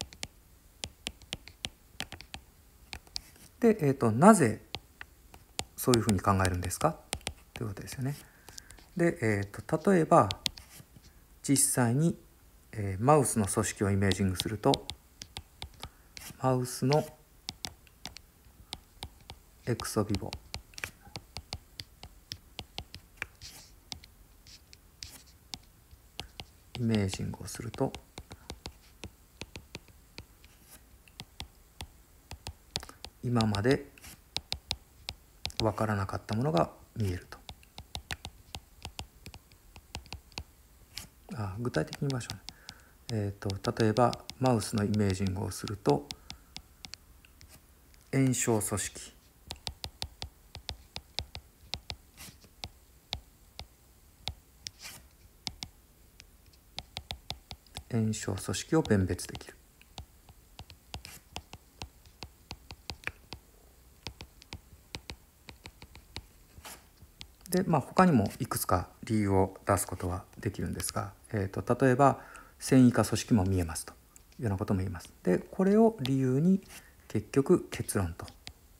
で、えーと、なぜそういうふうに考えるんですかということですよね。で、えーと、例えば実際に、えー、マウスの組織をイメージングすると、マウスのエクソビボイメージングをすると今まで分からなかったものが見えると。あ、具体的に言いましょうね。えーと、例えばマウスのイメージングをすると炎症組織、炎症組織を辨別できる。で、まあ、他にもいくつか理由を出すことはできるんですが、えーと、例えば繊維化組織も見えますというようなことも言います。で、これを理由に結局結論と、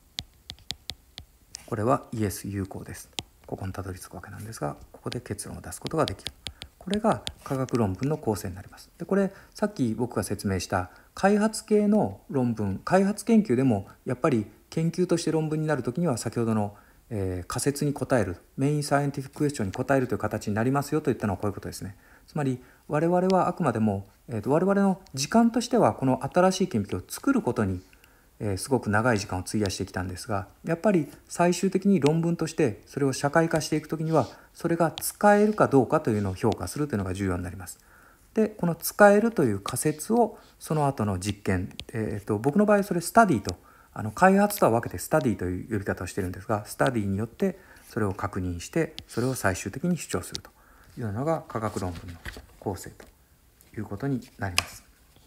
これはイエス有効です、ここにたどり着くわけなんですが、ここで結論を出すことができる。これが科学論文の構成になります。で、これさっき僕が説明した開発系の論文、開発研究でもやっぱり研究として論文になるときには先ほどの、えー、仮説に答える、メインサイエンティフィッククエスチョンに答えるという形になりますよといったのはこういうことですね。つまり我々はあくまでも、えーと、我々の時間としてはこの新しい顕微鏡を作ることにえー、すごく長い時間を費やしてきたんですが、やっぱり最終的に論文としてそれを社会化していくときにはそれが使えるかどうかというのを評価するというのが重要になります。で、この使えるという仮説をその後の実験、えー、と僕の場合それスタディと、あの開発とは分けてスタディという呼び方をしているんですが、スタディによってそれを確認してそれを最終的に主張するというのが科学論文の構成ということになります。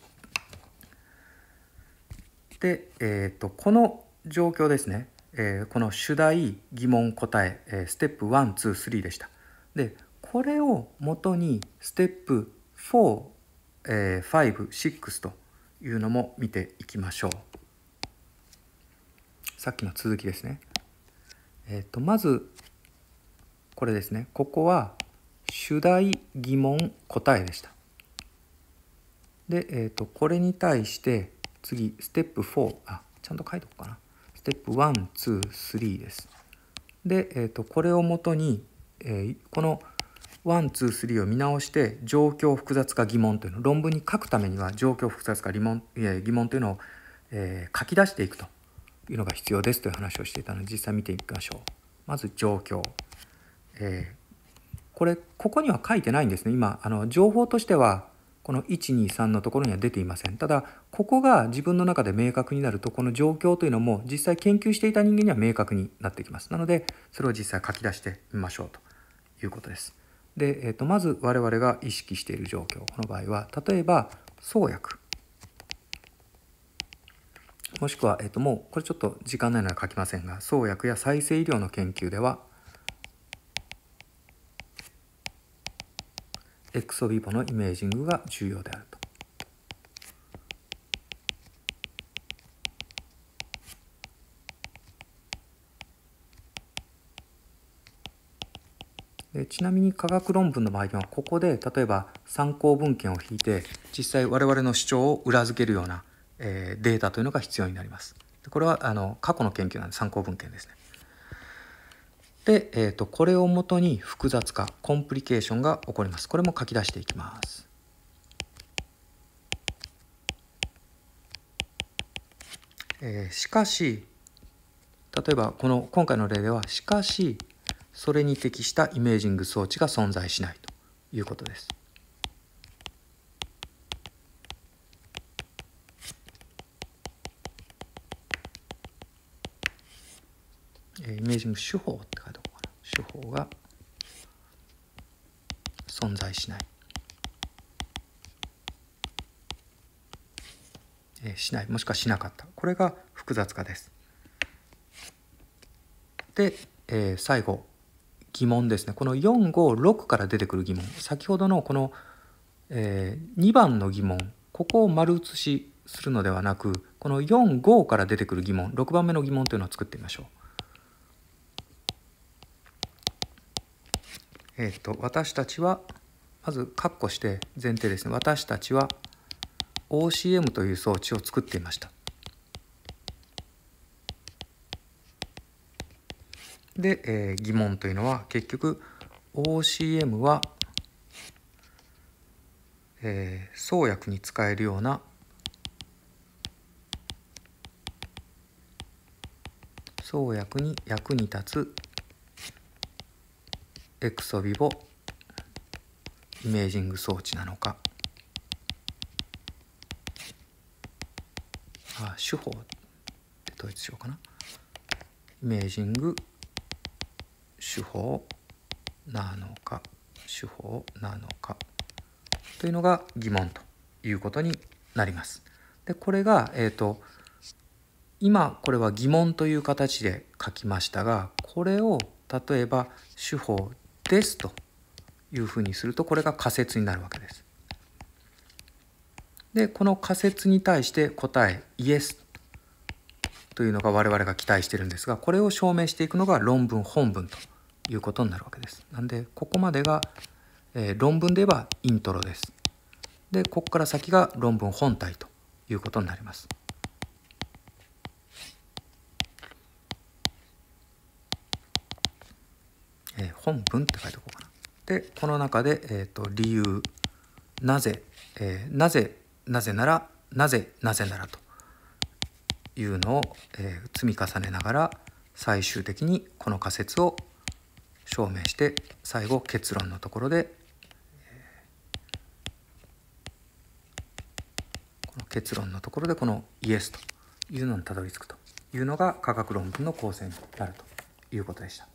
で、えー、とこの状況ですね、えー、この主題疑問答え、えー、ステップいち、に、さんでした。でこれをもとにステップよん、えー、ご、ろくというのも見ていきましょう。さっきの続きですね。えー、とまずこれですね、ここは主題疑問答えでした。で、えー、とこれに対して次ステップよん、あちゃんと書いておこうかな。ステップいち、に、さんです。で、えー、とこれをもとに、えー、このいち、に、さんを見直して状況複雑化疑問というのを論文に書くためには状況複雑化疑問、いや疑問というのを、えー、書き出していくというのが必要ですという話をしていたので実際見ていきましょう。まず状況、えー、これここには書いてないんですね。今あの情報としてはこのいち、に、さんのところには出ていません。ただここが自分の中で明確になるとこの状況というのも実際研究していた人間には明確になってきます。なのでそれを実際書き出してみましょうということです。で、えー、とまず我々が意識している状況、この場合は例えば創薬もしくは、えー、ともうこれちょっと時間ないので書きませんが、創薬や再生医療の研究ではエクソビボのイメージングが重要であると。でちなみに科学論文の場合にはここで例えば参考文献を引いて実際我々の主張を裏付けるような、えー、データというのが必要になります。これはあの過去の研究なので参考文献ですね。で、えー、とこれをもとに複雑化コンプリケーションが起こります。これも書き出していきます。えー、しかし例えばこの今回の例ではしかしそれに適したイメージング装置が存在しないということです。イメージング手法って書いておこうかな。手法が存在しない、えー、しないもしくはしなかった、これが複雑化です。で、えー、最後疑問ですね。このよん、ご、ろくから出てくる疑問、先ほどのこの、えー、にばんの疑問、ここを丸写しするのではなくこのよん、ごから出てくる疑問、ろくばんめの疑問というのを作ってみましょう。えー、と私たちはまず括弧して前提ですね。私たちは オーシーエム という装置を作っていました。で、えー、疑問というのは結局 オーシーエム はえー、創薬に使えるような創薬に役に立つエクソビボイメージング装置なのか、あ手法で統一しようかな。イメージング手法なのか手法なのかというのが疑問ということになります。でこれが、えーと、今これは疑問という形で書きましたが、これを例えば手法ですというふうにすると、これが仮説になるわけです。でこの仮説に対して答えイエスというのが我々が期待しているんですが、これを証明していくのが論文本文ということになるわけです。なんでここまでが、えー、論文で言えばイントロです。でここから先が論文本体ということになります。えー、本文って書いておこうかな。でこの中で、えーと、理由なぜ、えー、なぜなぜならなぜなぜならというのを、えー、積み重ねながら最終的にこの仮説を証明して、最後結論のところで、えー、この結論のところでこのイエスというのにたどり着くというのが科学論文の構成になるということでした。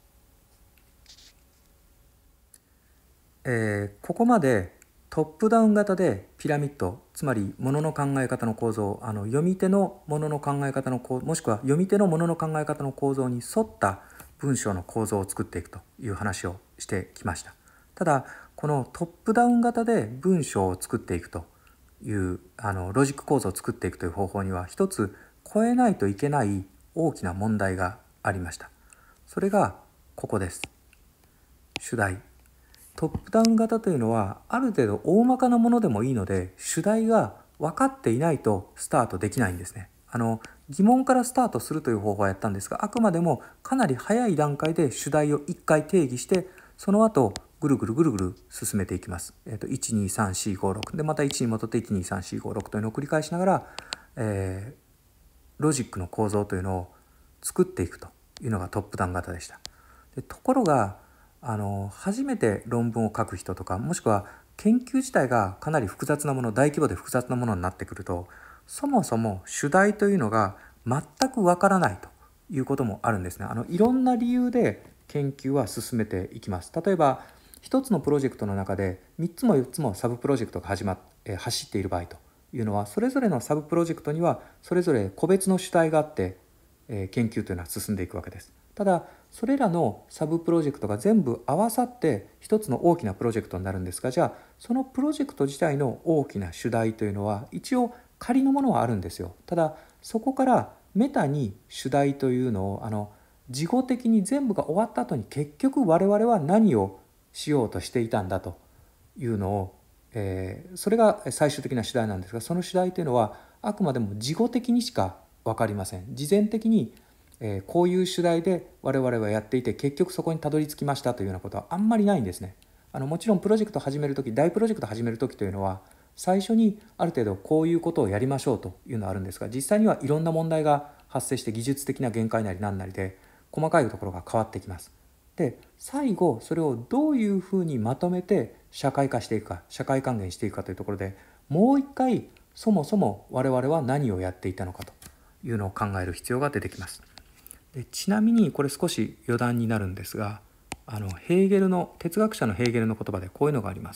えー、ここまでトップダウン型でピラミッド、つまりものの考え方の構造、あの読み手のものの考え方の構もしくは読み手のものの考え方の構造に沿った文章の構造を作っていくという話をしてきました。ただこのトップダウン型で文章を作っていくというあのロジック構造を作っていくという方法には一つ超えないといけない大きな問題がありました。それがここです。主題。トップダウン型というのはある程度大まかなものでもいいので、主題が分かっていないとスタートできないんですね。あの疑問からスタートするという方法をやったんですが、あくまでもかなり早い段階で主題をいっかい定義して、その後ぐるぐるぐるぐる進めていきます。えー、といちにさんしごろくでまたいちに戻っていちにさんしごろくというのを繰り返しながら、えー、ロジックの構造というのを作っていくというのがトップダウン型でした。でところがあの初めて論文を書く人とか、もしくは研究自体がかなり複雑なもの、大規模で複雑なものになってくると、そもそも主題というのが全くわからないということもあるんですね。あのいろんな理由で研究は進めていきます。例えば一つのプロジェクトの中でみっつもよっつもサブプロジェクトが始まっ、えー、走っている場合というのは、それぞれのサブプロジェクトにはそれぞれ個別の主体があって、えー、研究というのは進んでいくわけです。ただそれらのサブプロジェクトが全部合わさって一つの大きなプロジェクトになるんですが、じゃあそのプロジェクト自体の大きな主題というのは一応仮のものはあるんですよ。ただそこからメタに主題というのをあの事後的に全部が終わった後に結局我々は何をしようとしていたんだというのを、えー、それが最終的な主題なんですが、その主題というのはあくまでも事後的にしか分かりません。事前的にえー、こういう主題で我々はやっていて結局そこにたどり着きましたというようなことはあんまりないんですね。あのもちろんプロジェクトを始めるとき、大プロジェクトを始めるときというのは最初にある程度こういうことをやりましょうというのはあるんですが、実際にはいろんな問題が発生して技術的な限界なり何なりで細かいところが変わってきます。で最後それをどういうふうにまとめて社会化していくか、社会還元していくかというところで、もう一回そもそも我々は何をやっていたのかというのを考える必要が出てきます。でちなみにこれ少し余談になるんですが、あのヘーゲルの哲学者のヘーゲルの言葉でこういうのがあります。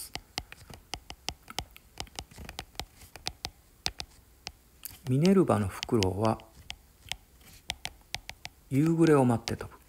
ミネルヴァのフクロウは夕暮れを待って飛ぶ。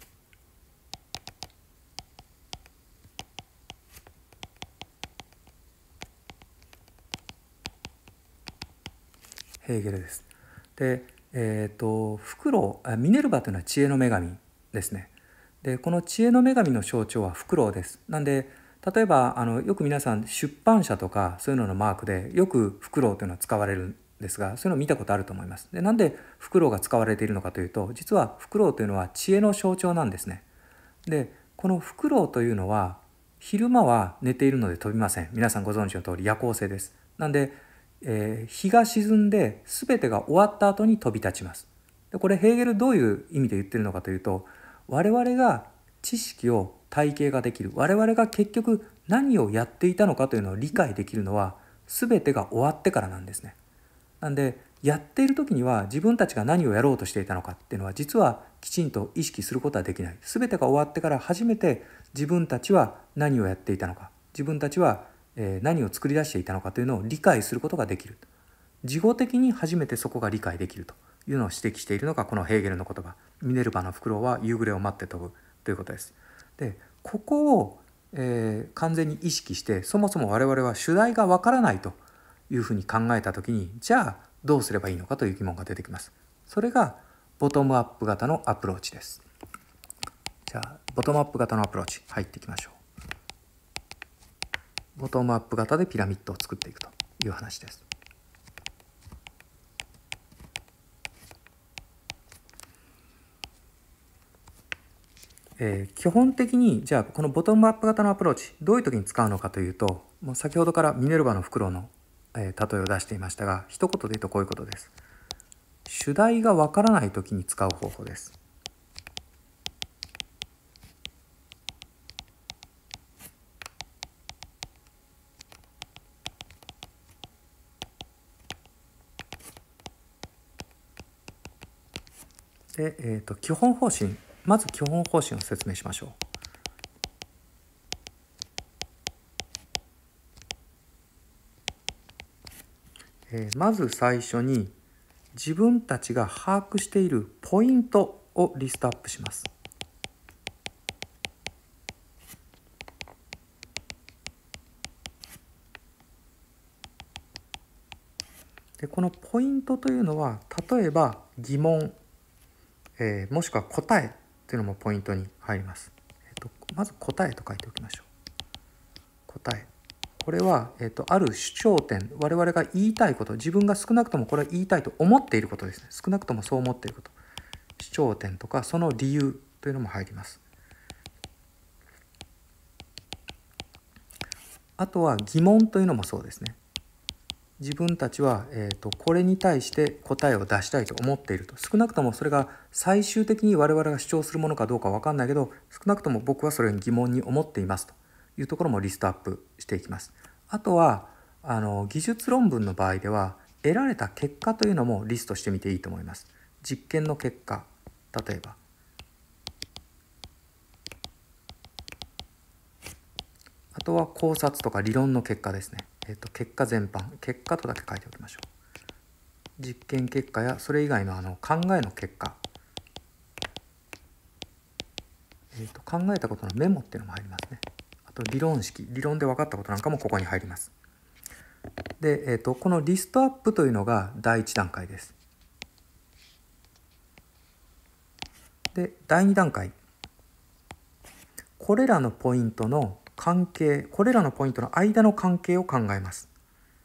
ヘーゲルです。でえー、とフクロウ、ミネルヴァというのは知恵の女神ですね。でこの知恵の女神の象徴はフクロウです。なんで例えばあのよく皆さん出版社とかそういうののマークでよくフクロウというのは使われるんですが、そういうのを見たことあると思います。でなんでフクロウが使われているのかというと、実はフクロウというのは知恵の象徴なんですね。でこのフクロウというのは昼間は寝ているので飛びません。皆さんご存知の通り夜行性です。 なんで、えー、日が沈んで全てが終わった後に飛び立ちます。でこれヘーゲルどういう意味で言ってるのかというと、我々が知識を体系ができる、我々が結局何をやっていたのかというのを理解できるのは全てが終わってからなんですね。なんでやっている時には自分たちが何をやろうとしていたのかっていうのは実はきちんと意識することはできない。全てが終わってから初めて自分たちは何をやっていたのか、自分たちは何を作り出していたのかというのを理解することができる。事後的に初めてそこが理解できるというのを指摘しているのがこのヘーゲルの言葉、ミネルヴァのフクロウは夕暮れを待って飛ぶということです。でここを、えー、完全に意識して、そもそも我々は主題がわからないというふうに考えた時に、じゃあどうすればいいのかという疑問が出てきます。それがボトムアップ型のアプローチです。じゃあボトムアップ型のアプローチ入っていきましょう。ボトムアップ型でピラミッドを作っていくという話です。えー、基本的にじゃあこのボトムアップ型のアプローチどういう時に使うのかというと、もう先ほどからミネルヴァのフクロウの、えー、例えを出していましたが、一言で言うとこういうことです。主題がわからない時に使う方法です。で、えーと、基本方針、まず基本方針を説明しましょう。えー、まず最初に自分たちが把握しているポイントをリストアップします。でこのポイントというのは、例えば疑問、えー、もしくは答えというのもポイントに入ります。えーと、まず答えと書いておきましょう。答え、これは、えーと、ある主張点、我々が言いたいこと、自分が少なくともこれは言いたいと思っていることですね。少なくともそう思っていること、主張点とかその理由というのも入ります。あとは疑問というのもそうですね。自分たちは、えーと、これに対して答えを出したいと思っていると。少なくともそれが最終的に我々が主張するものかどうか分かんないけど、少なくとも僕はそれに疑問に思っていますというところもリストアップしていきます。あとはあの技術論文の場合では得られた結果というのもリストしてみていいと思います。実験の結果、例えばあとは考察とか理論の結果ですね。えっと、結果全般、結果とだけ書いておきましょう。実験結果やそれ以外のあの考えの結果、えっと、考えたことのメモっていうのも入りますね。あと理論式、理論で分かったことなんかもここに入ります。で、えっと、このリストアップというのが第一段階です。で、第二段階、これらのポイントの関係、これらのポイントの間の関係を考えます。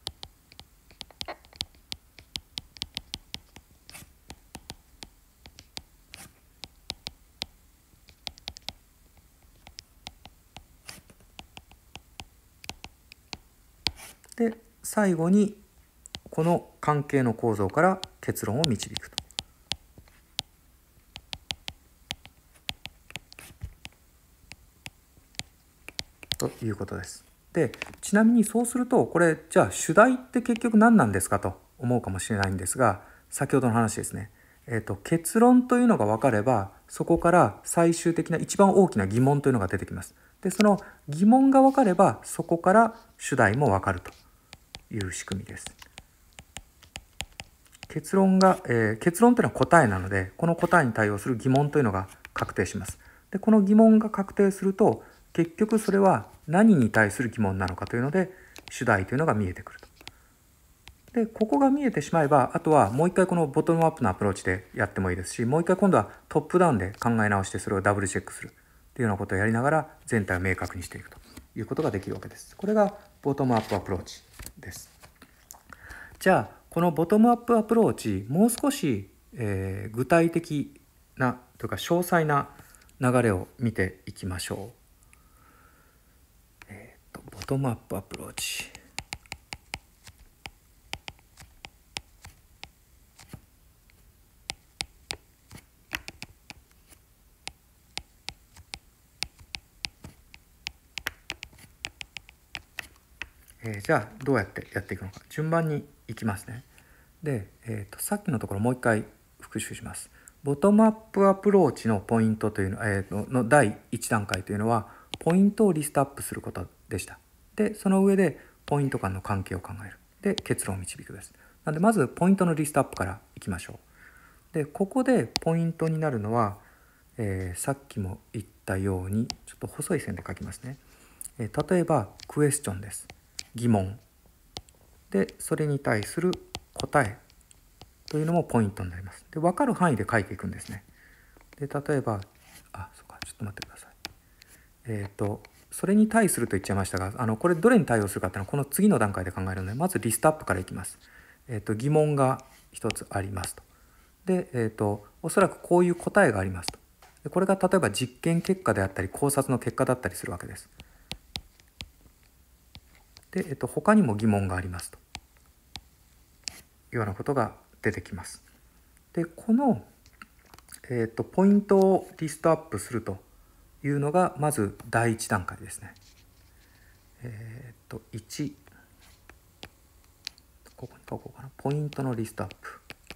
で、最後にこの関係の構造から結論を導くと。ということです。で、ちなみにそうすると、これじゃあ主題って結局何なんですかと思うかもしれないんですが、先ほどの話ですね。えーと、結論というのが分かれば、そこから最終的な一番大きな疑問というのが出てきます。で、その疑問が分かれば、そこから主題も分かるという仕組みです。結論が、えー、結論というのは答えなので、この答えに対応する疑問というのが確定します。で、この疑問が確定すると、結局それは何に対する疑問なのかというので、主題というのが見えてくると。で、ここが見えてしまえば、あとはもう一回このボトムアップのアプローチでやってもいいですし、もう一回今度はトップダウンで考え直してそれをダブルチェックするというようなことをやりながら全体を明確にしていくということができるわけです。これがボトムアップアプローチです。じゃあ、このボトムアップアプローチ、もう少し、えー、具体的なというか詳細な流れを見ていきましょう。えーと、ボトムアップアプローチ。 えー、じゃあどうやってやっていくのか、順番にいきますね。で、えー、とさっきのところもう一回復習します。ボトムアップアプローチのポイントというの、えー、のだいいち段階というのはポイントをリストアップすることでした。でその上でポイント間の関係を考える。で結論を導くです。なのでまずポイントのリストアップからいきましょう。でここでポイントになるのは、えー、さっきも言ったようにちょっと細い線で書きますね。えー、例えばクエスチョンです。疑問でそれに対する答えというのもポイントになります。で分かる範囲で書いていくんですね。で例えばあそうかちょっと待ってください。えっ、ー、とそれに対すると言っちゃいましたが、あのこれどれに対応するかっていうのはこの次の段階で考えるので、まずリストアップからいきます。えっ、ー、と疑問が一つありますと。でえっ、ー、とおそらくこういう答えがありますと。でこれが例えば実験結果であったり考察の結果だったりするわけです。で、えっ、ー、と他にも疑問がありますというようなことが出てきます。でこの、えー、とポイントをリストアップするというのがまず第一段階ですね。えっ、ー、といちここに書こうかな。ポイントのリストアップ。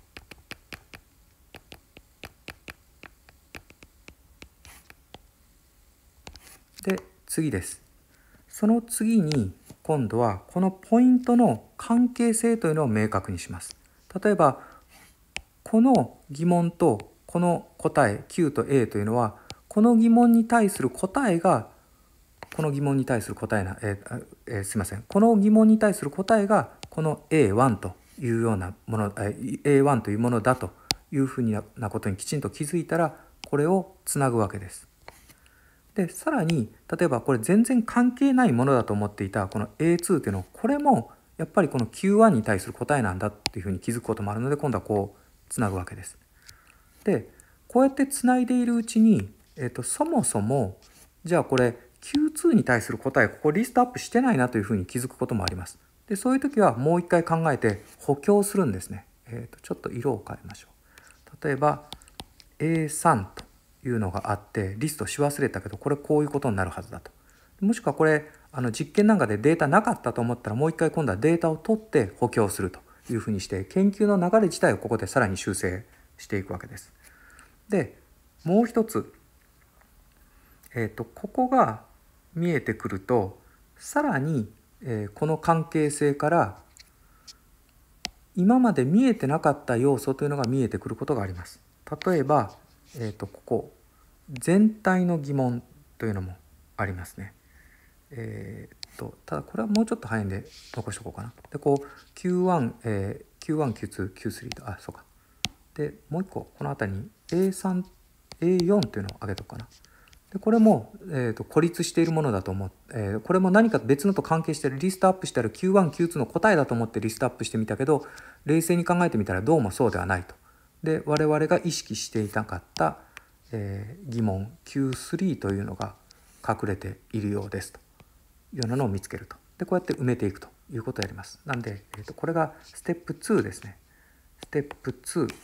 で次です。その次に今度はこのポイントの関係性というのを明確にします。例えばこの疑問とこの答え Q と A というのはこの疑問に対する答えがこの疑問に対する答えな、えーえー、すいませんこの疑問に対する答えがこの エーワン というようなもの、えー、エーワン というものだというふうなことにきちんと気づいたらこれをつなぐわけです。でさらに例えばこれ全然関係ないものだと思っていたこの エーツー というのはこれもやっぱりこの キューワン に対する答えなんだっていうふうに気づくこともあるので今度はこうつなぐわけです。でこうやってつないでいるうちに、えーと、そもそもじゃあこれ キューツー に対する答えここリストアップしてないなというふうに気づくこともあります。でそういう時はもう一回考えて補強するんですね。えーと、ちょっと色を変えましょう。例えば エースリー というのがあってリストし忘れたけどこれこういうことになるはずだと。もしくはこれあの実験なんかでデータなかったと思ったらもう一回今度はデータを取って補強するというふうにして研究の流れ自体をここでさらに修正していくわけです。でもう一つ、えーと、ここが見えてくるとさらに、えー、この関係性から今まで見えてなかった要素というのが見えてくることがあります。例えば、えーと、ここ全体の疑問というのもありますね。えー、とただこれはもうちょっと早いんで残しておこうかな。でこう キューワン、えー、キューワン、キューツー、キュースリー とあそうか。でもう一個この辺りに エースリー、エーフォー というのを挙げとくかな。でこれも、えー、と孤立しているものだと思って、えー、これも何か別のと関係しているリストアップしてある キューワン、キューツー の答えだと思ってリストアップしてみたけど冷静に考えてみたらどうもそうではないと。で我々が意識していなかった、えー、疑問 キュースリー というのが隠れているようですというようなのを見つけると。でこうやって埋めていくということをやります。なんで、えー、とこれがステップツーですね。ステップツー。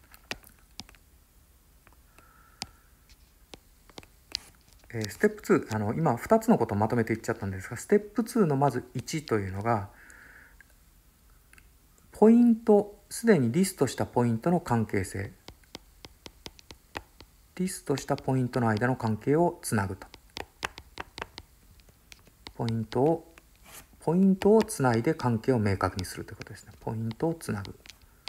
ステップツー、あの今ふたつのことをまとめて言っちゃったんですが、ステップツーのまずいちというのがポイント、すでにリストしたポイントの関係性、リストしたポイントの間の関係をつなぐと。ポイントをポイントをつないで関係を明確にするということですね。ポイントをつなぐ。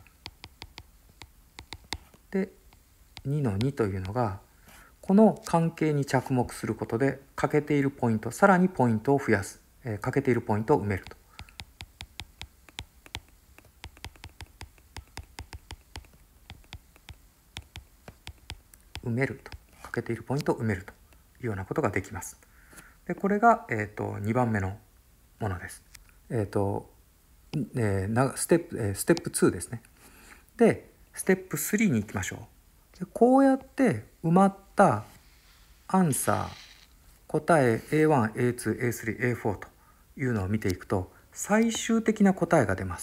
でにのにというのがこの関係に着目することで欠けているポイント、さらにポイントを増やす、えー、欠けているポイントを埋めると。埋めると。欠けているポイントを埋めるというようなことができます。でこれが、えー、とにばんめのものです。えっ、ー、と、えー、ステップ、えー、ステップツーですね。で、ステップスリーに行きましょう。でこうやって埋まったアンサー、答え エーワン、エーツー、エースリー、エーフォー というのを見ていくと最終的な答えが出ます。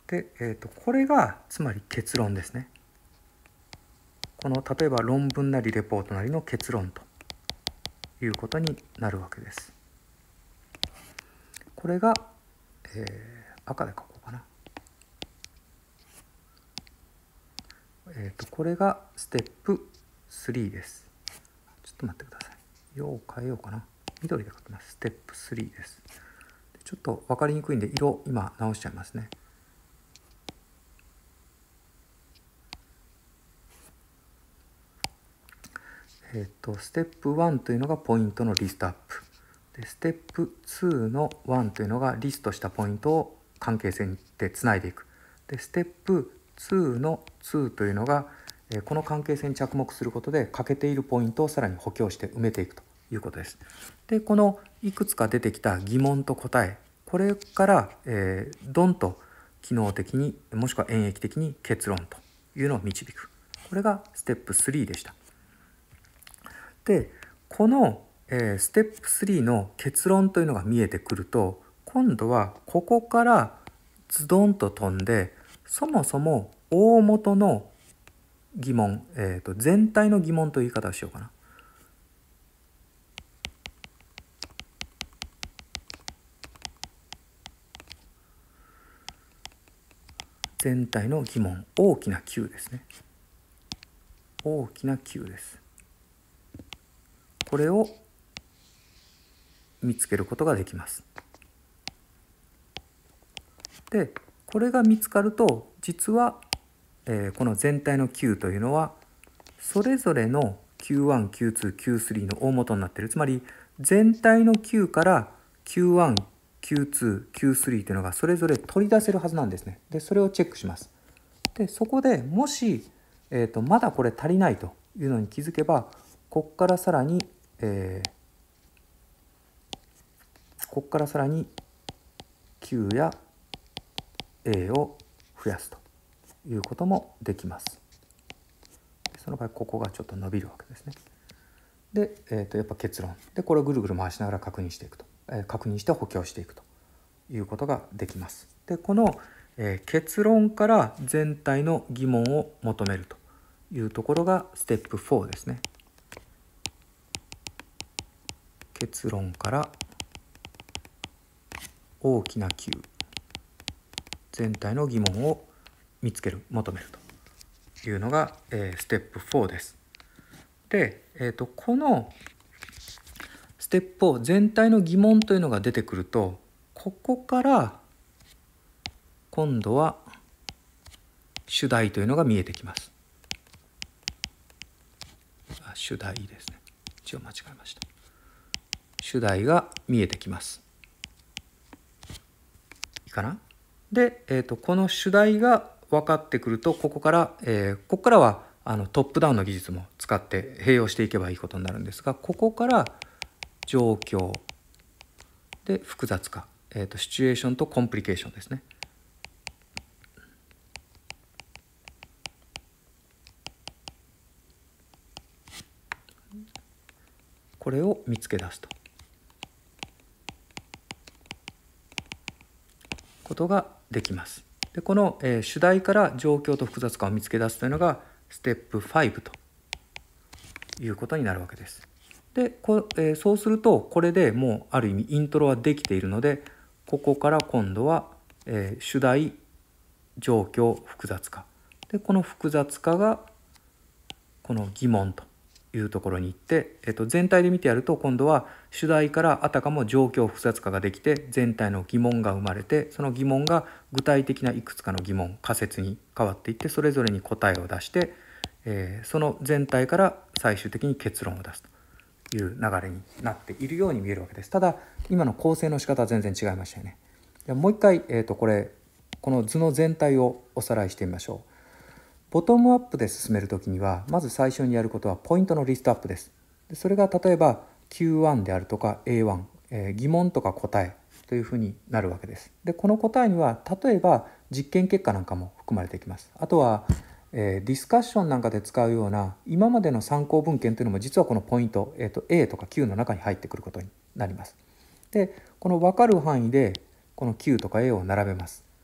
で、えーと、これがつまり結論ですね。この例えば論文なりレポートなりの結論ということになるわけです。これが、えー、赤で書こうかな。えーと、これがステップスリーです。ちょっと待ってください。色を変えようかな。緑で書きます。ステップスリーです。ちょっと分かりにくいんで色今直しちゃいますね。えっとステップワンというのがポイントのリストアップで、ステップツーのワンというのがリストしたポイントを関係性でつないでいく。でステップツーのツーというのがこの関係性に着目することで欠けているポイントをさらに補強して埋めていくということです。でこのいくつか出てきた疑問と答え、これから、えー、ドンと機能的にもしくは演繹的に結論というのを導く。これがステップスリーでした。でこの、えー、ステップスリーの結論というのが見えてくると、今度はここからズドンと飛んで、そもそも大元の疑問、えー、と全体の疑問という言い方をしようかな。全体の疑問、大きな Q ですね。大きな Q です。これを見つけることができます。でこれが見つかると、実は、えー、この全体の Q というのはそれぞれの キューワン、キューツー、キュースリー の大元になっている。つまり全体の Q から キューワン、キューツー、キュースリー というのがそれぞれ取り出せるはずなんですね。でそれをチェックします。でそこでもし、えーと、まだこれ足りないというのに気づけば、ここからさらに、えー、ここからさらに Q や A を増やすということもできます。その場合ここがちょっと伸びるわけですね。で、えー、とやっぱ結論でこれをぐるぐる回しながら確認していくと、えー、確認して補強していくということができます。でこの、えー、結論から全体の疑問を求めるというところがステップフォーですね。結論から大きな Q、 全体の疑問を見つける、求めるというのが、えー、ステップフォーです。で、えー、とこのステップフォー、全体の疑問というのが出てくると、ここから今度は主題というのが見えてきます。あ、主題ですね。一応間違えました。主題が見えてきます。いいかな。で、えー、とこの主題が分かってくると、ここから、えー、ここからはあのトップダウンの技術も使って併用していけばいいことになるんですが、ここから状況で複雑化、えー、とシチュエーションとコンプリケーションですね。これを見つけ出すとことができます。でこの、えー、主題から状況と複雑化を見つけ出すというのがステップファイブということになるわけです。でこ、えー、そうするとこれでもうある意味イントロはできているので、ここから今度は、えー、主題、状況、複雑化で、この複雑化がこの疑問というところに行って、えっと、全体で見てやると、今度は主題からあたかも状況複雑化ができて全体の疑問が生まれて、その疑問が具体的ないくつかの疑問、仮説に変わっていって、それぞれに答えを出して、えー、その全体から最終的に結論を出すという流れになっているように見えるわけです。ただ今の構成の仕方は全然違いましたよね。でもう一回、えー、とこれこの図の全体をおさらいしてみましょう。ボトムアップで進めるときには、まず最初にやることはポイントのリストアップです。でそれが例えば キューワン であるとか エーワン、えー、疑問とか答えというふうになるわけです。でこの答えには例えば実験結果なんかも含まれてきます。あとは、えー、ディスカッションなんかで使うような今までの参考文献というのも実はこのポイント、えー、と A とか Q の中に入ってくることになります。でこの分かる範囲でこの Q とか A を並べます。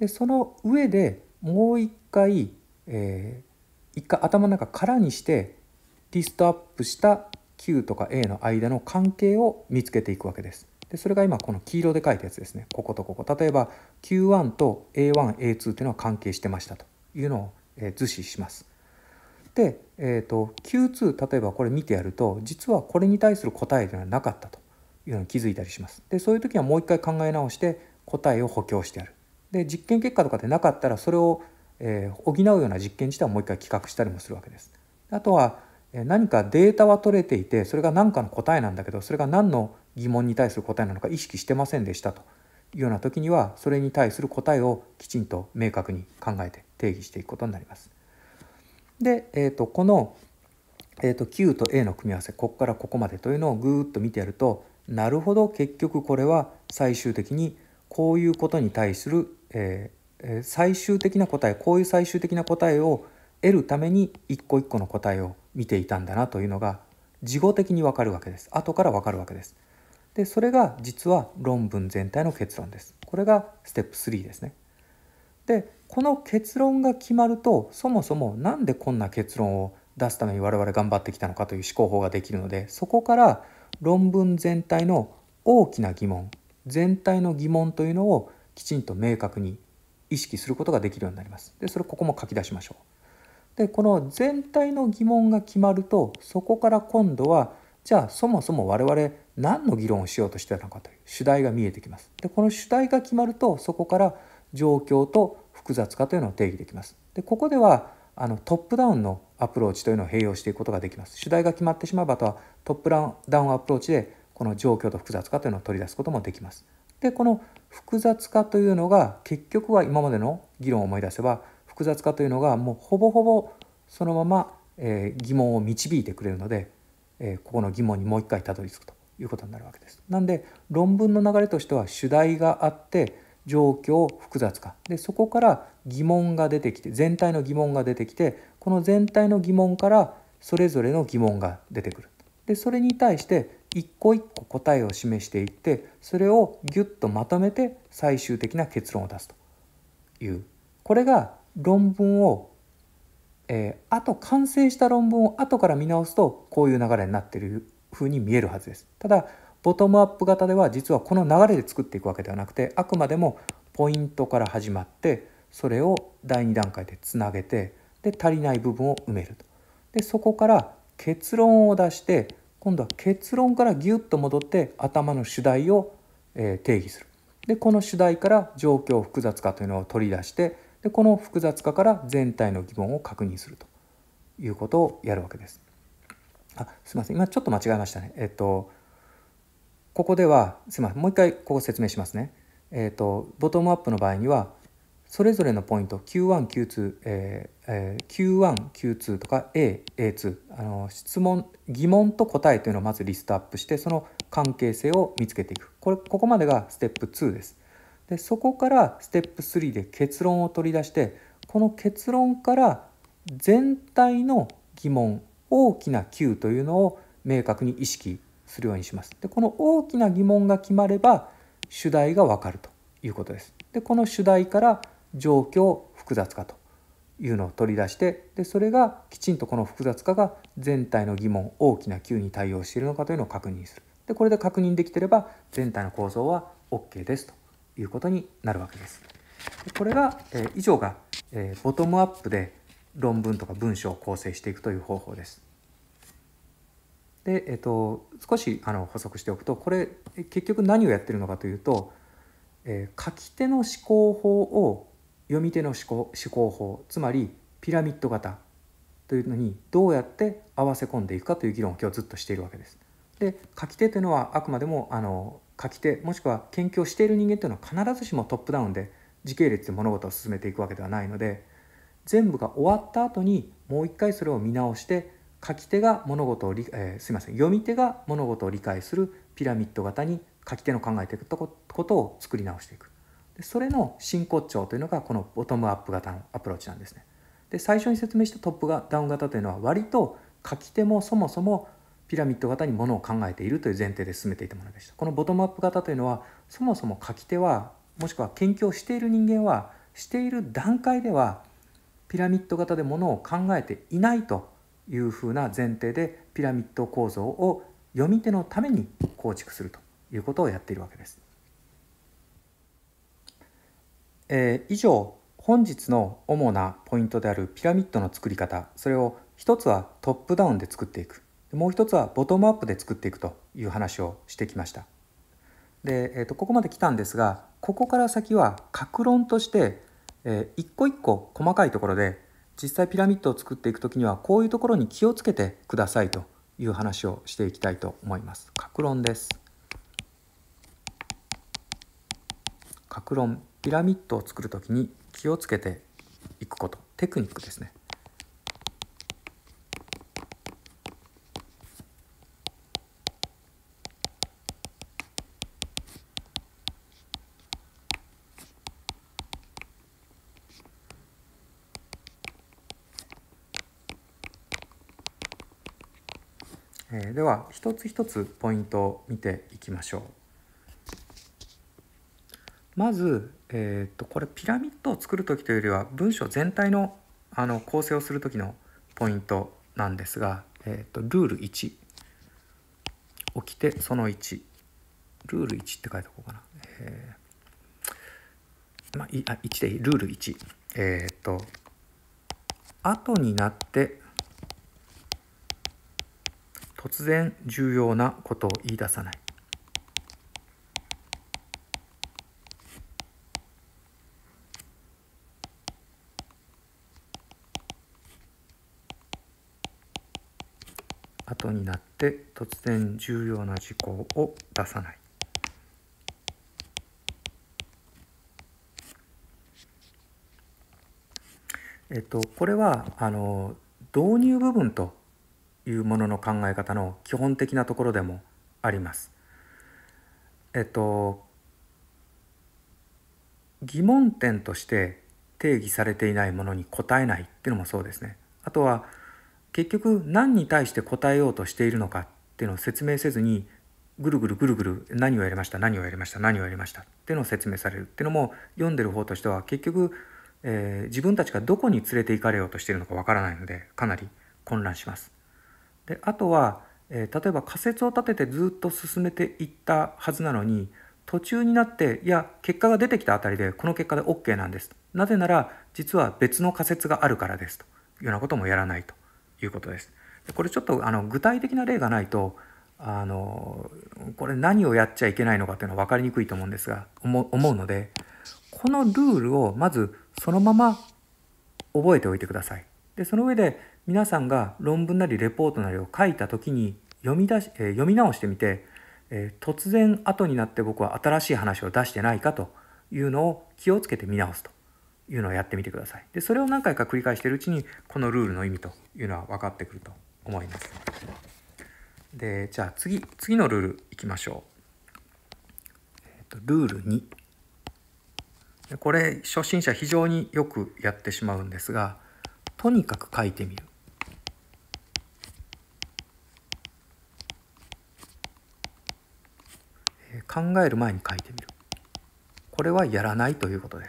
でその上でもう一回、えー、一回頭の中空にしてリストアップした Q とか A の間の関係を見つけていくわけです。でそれが今この黄色で書いたやつですね。こことここ。例えば キューワン と エーワン、エーツー というのは関係してましたというのを、えー、図示します。で、えーと、キューツー 例えばこれ見てやると実はこれに対する答えというのはなかったというのに気づいたりします。でそういう時はもう一回考え直して答えを補強してやる。で実験結果とかでなかったらそれを、えー、補うような実験自体をもう一回企画したりもするわけです。あとは何かデータは取れていてそれが何かの答えなんだけどそれが何の疑問に対する答えなのか意識してませんでしたというような時にはそれに対する答えをきちんと明確に考えて定義していくことになります。で、えー、とこの、えー、と Q と A の組み合わせここからここまでというのをぐーっと見てやるとなるほど結局これは最終的にこういうことに対する、えー、最終的な答えこういう最終的な答えを得るために一個一個の答えを見ていたんだなというのが事後的に分かるわけです。後から分かるわけです。でそれが実は論文全体の結論です。これがステップスリーですね。でこの結論が決まるとそもそもなんでこんな結論を出すために我々頑張ってきたのかという思考法ができるのでそこから論文全体の大きな疑問全体の疑問というのをきちんと明確に意識することができるようになります。でそれここも書き出しましょう。でこの全体の疑問が決まるとそこから今度はじゃあそもそも我々何の議論をしようとしてたのかという主題が見えてきます。でこの主題が決まるとそこから状況と複雑化というのを定義できます。でここではあのトップダウンのアプローチというのを併用していくことができます。主題が決まってしまえばあとはトップダウンアプローチでこの状況と複雑化というのを取り出すこともできます。でこの複雑化というのが結局は今までの議論を思い出せば複雑化というのがもうほぼほぼそのまま、えー、疑問を導いてくれるので、えー、ここの疑問にもう一回たどり着くということになるわけです。なんで論文の流れとしては主題があって状況複雑化でそこから疑問が出てきて全体の疑問が出てきてこの全体の疑問からそれぞれの疑問が出てくる。でそれに対して一個一個答えを示していってそれをギュッとまとめて最終的な結論を出すというこれが論文を、えー、あと完成した論文を後から見直すとこういう流れになっているふうに見えるはずです。ただボトムアップ型では実はこの流れで作っていくわけではなくてあくまでもポイントから始まってそれをだいに段階でつなげてで足りない部分を埋めると。でそこから結論を出して今度は結論からギュッと戻って頭の主題を、えー、定義する。でこの主題から状況複雑化というのを取り出してでこの複雑化から全体の疑問を確認するということをやるわけです。あすみません今ちょっと間違えましたね。えっとここではすみませんもう一回ここ説明しますね。えっとボトムアップの場合にはそれぞれのポイント キューワン、キューツー、えーえー、キューワン、キューツー とか A、エーツー あの質問疑問と答えというのをまずリストアップしてその関係性を見つけていく。これここまでがステップツーです。でそこからステップスリーで結論を取り出してこの結論から全体の疑問大きな Q というのを明確に意識するようにします。でこの大きな疑問が決まれば主題が分かるということです。でこの主題から状況複雑化というのを取り出してでそれがきちんとこの複雑化が全体の疑問大きな Q に対応しているのかというのを確認する。でこれで確認できていれば全体の構造は OK ですということになるわけです。でこれが、えー、以上が、えー、ボトムアップで論文とか文章を構成していくという方法です。で、えー、と少しあの補足しておくとこれ結局何をやっているのかというと、えー、書き手の思考法を読み手の思考、思考法つまりピラミッド型というのにどうやって合わせ込んでいくかという議論を今日ずっとしているわけです。で書き手というのはあくまでもあの書き手もしくは研究をしている人間というのは必ずしもトップダウンで時系列で物事を進めていくわけではないので全部が終わった後にもう一回それを見直して書き手が物事を理、えー、すみません読み手が物事を理解するピラミッド型に書き手の考えていくことを作り直していく。でそれの真骨頂というのがこのボトムアップ型のアプローチなんですね。で最初に説明したトップダウン型というのは割と書き手もそもそもピラミッド型にものを考えているという前提で進めていたものでした。このボトムアップ型というのはそもそも書き手はもしくは研究をしている人間はしている段階ではピラミッド型でものを考えていないというふうな前提でピラミッド構造を読み手のために構築するということをやっているわけです。えー、以上本日の主なポイントであるピラミッドの作り方、それを一つはトップダウンで作っていく、もう一つはボトムアップで作っていくという話をしてきました。で、えーと、ここまで来たんですが、ここから先は各論として、えー、一個一個細かいところで実際ピラミッドを作っていくときにはこういうところに気をつけてくださいという話をしていきたいと思います。各論です。各論、ピラミッドを作るときに気をつけていくこと、テクニックですね。えー、では一つ一つポイントを見ていきましょう。まず、えー、とこれピラミッドを作る時というよりは文章全体の、あの構成をする時のポイントなんですが、えー、とルールいち、起きてそのいち、ルールいちって書いておこうかな、えーまあ、いあいちでいい、ルールいち、えっ、ー、と後になって突然重要なことを言い出さない。後になって突然重要な事項を出さない。えっとこれはあの導入部分というものの考え方の基本的なところでもあります。えっと疑問点として定義されていないものに答えないっていうのもそうですね。あとは結局何に対して答えようとしているのかっていうのを説明せずにぐるぐるぐるぐる何をやりました何をやりました何をやりましたっていうのを説明されるっていうのも読んでる方としては結局、えー、自分たちがどこに連れて行かれようとしているのかわからないのでかなり混乱します。であとは、えー、例えば仮説を立ててずっと進めていったはずなのに途中になっていや結果が出てきたあたりでこの結果で OK なんです、なぜなら実は別の仮説があるからですというようなこともやらないということです。これちょっとあの具体的な例がないとあのこれ何をやっちゃいけないのかっていうのは分かりにくいと思うんですが思うので、このルールをまずそのまま覚えておいてください。でその上で皆さんが論文なりレポートなりを書いた時に読み出し、えー、読み直してみて、えー、突然後になって僕は新しい話を出してないかというのを気をつけて見直すというのをやってみてください。でそれを何回か繰り返しているうちにこのルールの意味というのは分かってくると思います。でじゃあ次次のルールいきましょう。えーと、ルールに、これ初心者非常によくやってしまうんですが、とにかく書いてみる。考える前に書いてみる。これはやらないということです。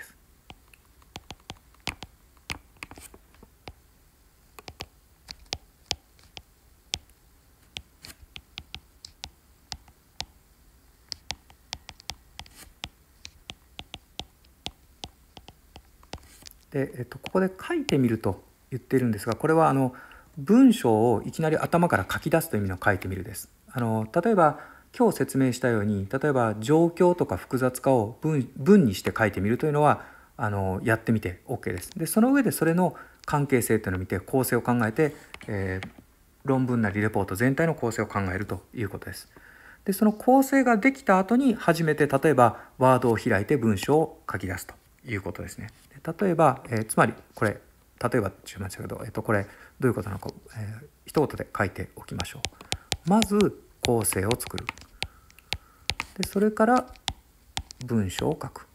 で、えっと、ここで書いてみると言っているんですが、これはあの文章をいきなり頭から書き出すという意味の書いてみるです。あの例えば今日説明したように、例えば状況とか複雑化を 文, 文にして書いてみるというのはあのやってみて OK です。でその上でそれの関係性というのを見て構成を考えて、えー、論文なりレポート全体の構成を考えるということです。でその構成ができた後に初めて例えばワードを開いて文章を書き出すということですね。例えば、えー、つまりこれ例えばちょっと待ってけど、えっと、これどういうことなのか、えー、一言で書いておきましょう。まず構成を作る。でそれから文章を書く。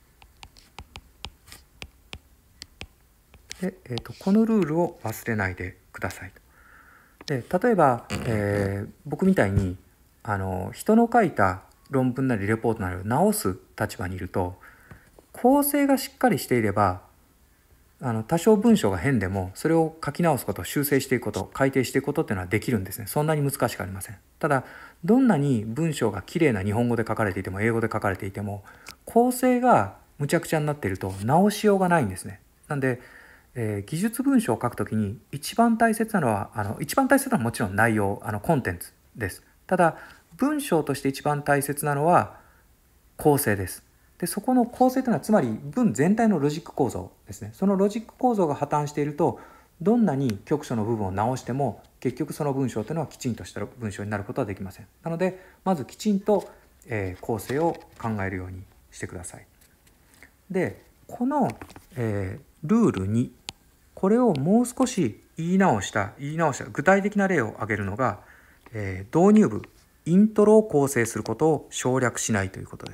で、えーと、このルールを忘れないでください。で例えば、えー、僕みたいにあの人の書いた論文なりレポートなりを直す立場にいると、 構成がしっかりしていれば、あの多少文章が変でもそれを書き直すこと、修正していくこと、改訂していくことっていうのはできるんですね。そんなに難しくありません。ただどんなに文章がきれいな日本語で書かれていても英語で書かれていても、構成がむちゃくちゃになっていると直しようがないんですね。なんで、えー、技術文章を書くときに一番大切なのはあの一番大切なのはもちろん内容、あのコンテンツです。ただ文章として一番大切なのは構成です。でそこの構成というのはつまり文全体のロジック構造ですね。そのロジック構造が破綻していると、どんなに局所の部分を直しても結局その文章というのはきちんとした文章になることはできません。なのでまずきちんと、えー、構成を考えるようにしてください。でこの、えー、ルールにこれをもう少し言い直した言い直した具体的な例を挙げるのが、えー、導入部イントロを構成することを省略しないということです。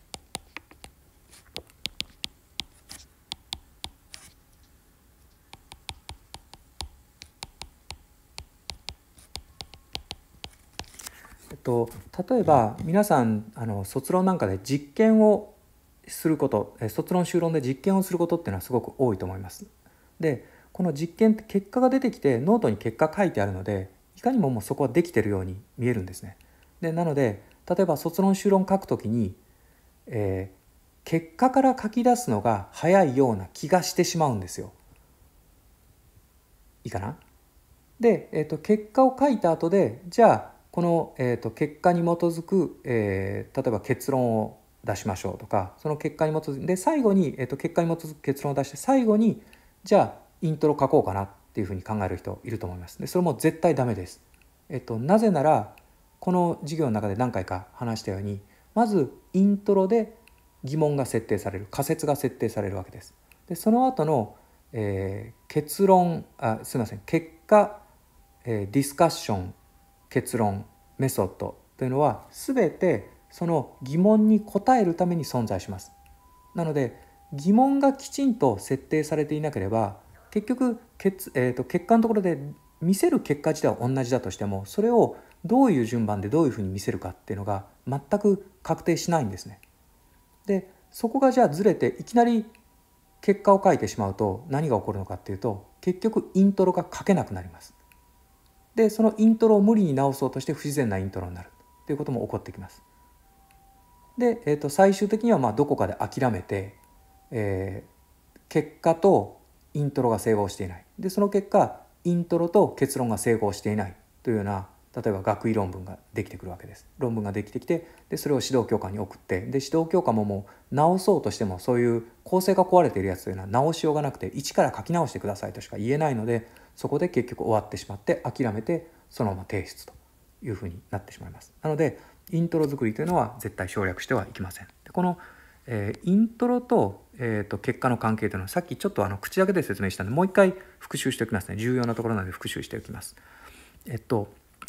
えっと、例えば皆さんあの卒論なんかで実験をすること、卒論修論で実験をすることっていうのはすごく多いと思います。でこの実験って結果が出てきてノートに結果書いてあるので、いかにももうそこはできてるように見えるんですね。でなので例えば卒論修論書くときに、えー、結果から書き出すのが早いような気がしてしまうんですよ。いいかな。で、えーと、結果を書いた後でじゃあこの、えーと、結果に基づく、えー、例えば結論を出しましょうとか、その結果に基づいて最後に、えーと、結果に基づく結論を出して最後にじゃあイントロ書こうかなっていうふうに考える人いると思います。でそれも絶対ダメです。えっと、なぜならこの授業の中で何回か話したように、まずイントロで疑問が設定される、仮説が設定されるわけです。でその後の、えー、結論あすみません結果、えー、ディスカッション、結論、メソッドというのは全てその疑問に答えるために存在します。なので疑問がきちんと設定されていなければ結局 結,、えーと、結果のところで見せる結果自体は同じだとしても、それをどういう順番でどういうふうに見せるかっていうのが全く確定しないんですね。でそこがじゃあずれていきなり結果を書いてしまうと何が起こるのかっていうと、結局イントロが書けなくなります。でそのイントロを無理に直そうとして不自然なイントロになるということも起こってきます。で、えー、と最終的にはまあどこかで諦めて、えー、結果とイントロが整合していない。でその結果イントロと結論が整合していないというような、例えば学位論文ができてくるわけです。論文ができてきて、でそれを指導教官に送って、で指導教官ももう直そうとしてもそういう構成が壊れているやつというのは直しようがなくて、一から書き直してくださいとしか言えないので、そこで結局終わってしまって諦めてそのまま提出というふうになってしまいます。なのでイントロ作りというのは絶対省略してはいけません。でこの、えー、イントロと、えー、と結果の関係というのはさっきちょっとあの口だけで説明したので、もう一回復習しておきますね。重要なところなので復習しておきます。えっと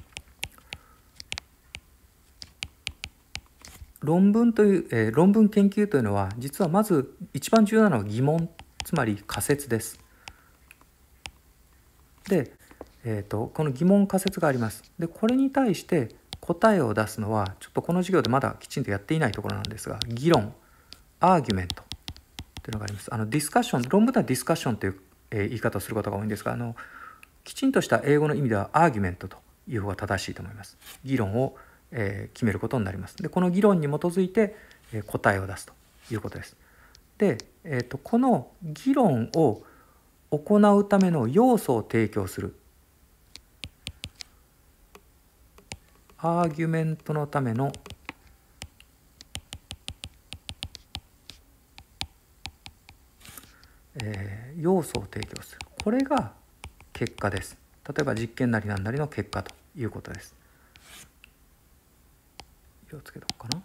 論文という、えー、論文研究というのは実はまず一番重要なのは疑問、つまり仮説です。で、えー、とこの疑問仮説があります。でこれに対して答えを出すのはちょっとこの授業でまだきちんとやっていないところなんですが、議論、アーギュメントというのがあります。あのディスカッション、論文ではディスカッションという、えー、言い方をすることが多いんですが、あのきちんとした英語の意味ではアーギュメントという方が正しいと思います。議論をえー、決めることになります。でこの議論に基づいて、えー、答えを出すということです。で、えーと、この議論を行うための要素を提供する、アーギュメントのためのえー、要素を提供する、これが結果です。例えば実験なりなんなりの結果ということです。気をつけとこうかな。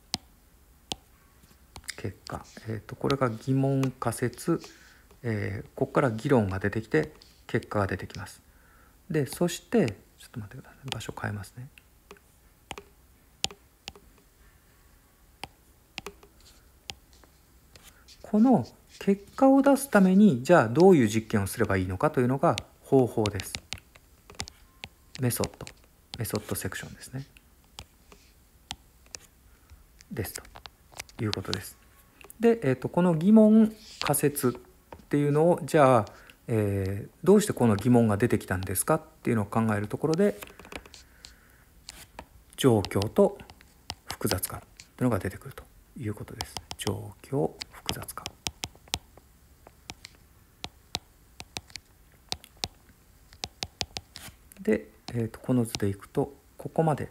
結果、えー、とこれが疑問仮説、えー、ここから議論が出てきて結果が出てきます。でそしてちょっと待ってください、場所変えますね。この結果を出すためにじゃあどういう実験をすればいいのかというのが方法です。メソッド、メソッドセクションですね。ですということです。 で、えー、とこの疑問仮説っていうのをじゃあ、えー、どうしてこの疑問が出てきたんですかっていうのを考えるところで、状況と複雑化というのが出てくるということです。状況複雑化で、えー、とこの図でいくとここまで、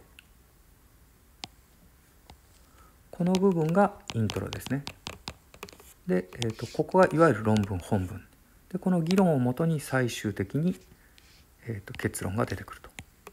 この部分がイントロですね。で、えー、とここがいわゆる論文本文で、この議論をもとに最終的に、えー、と結論が出てくると。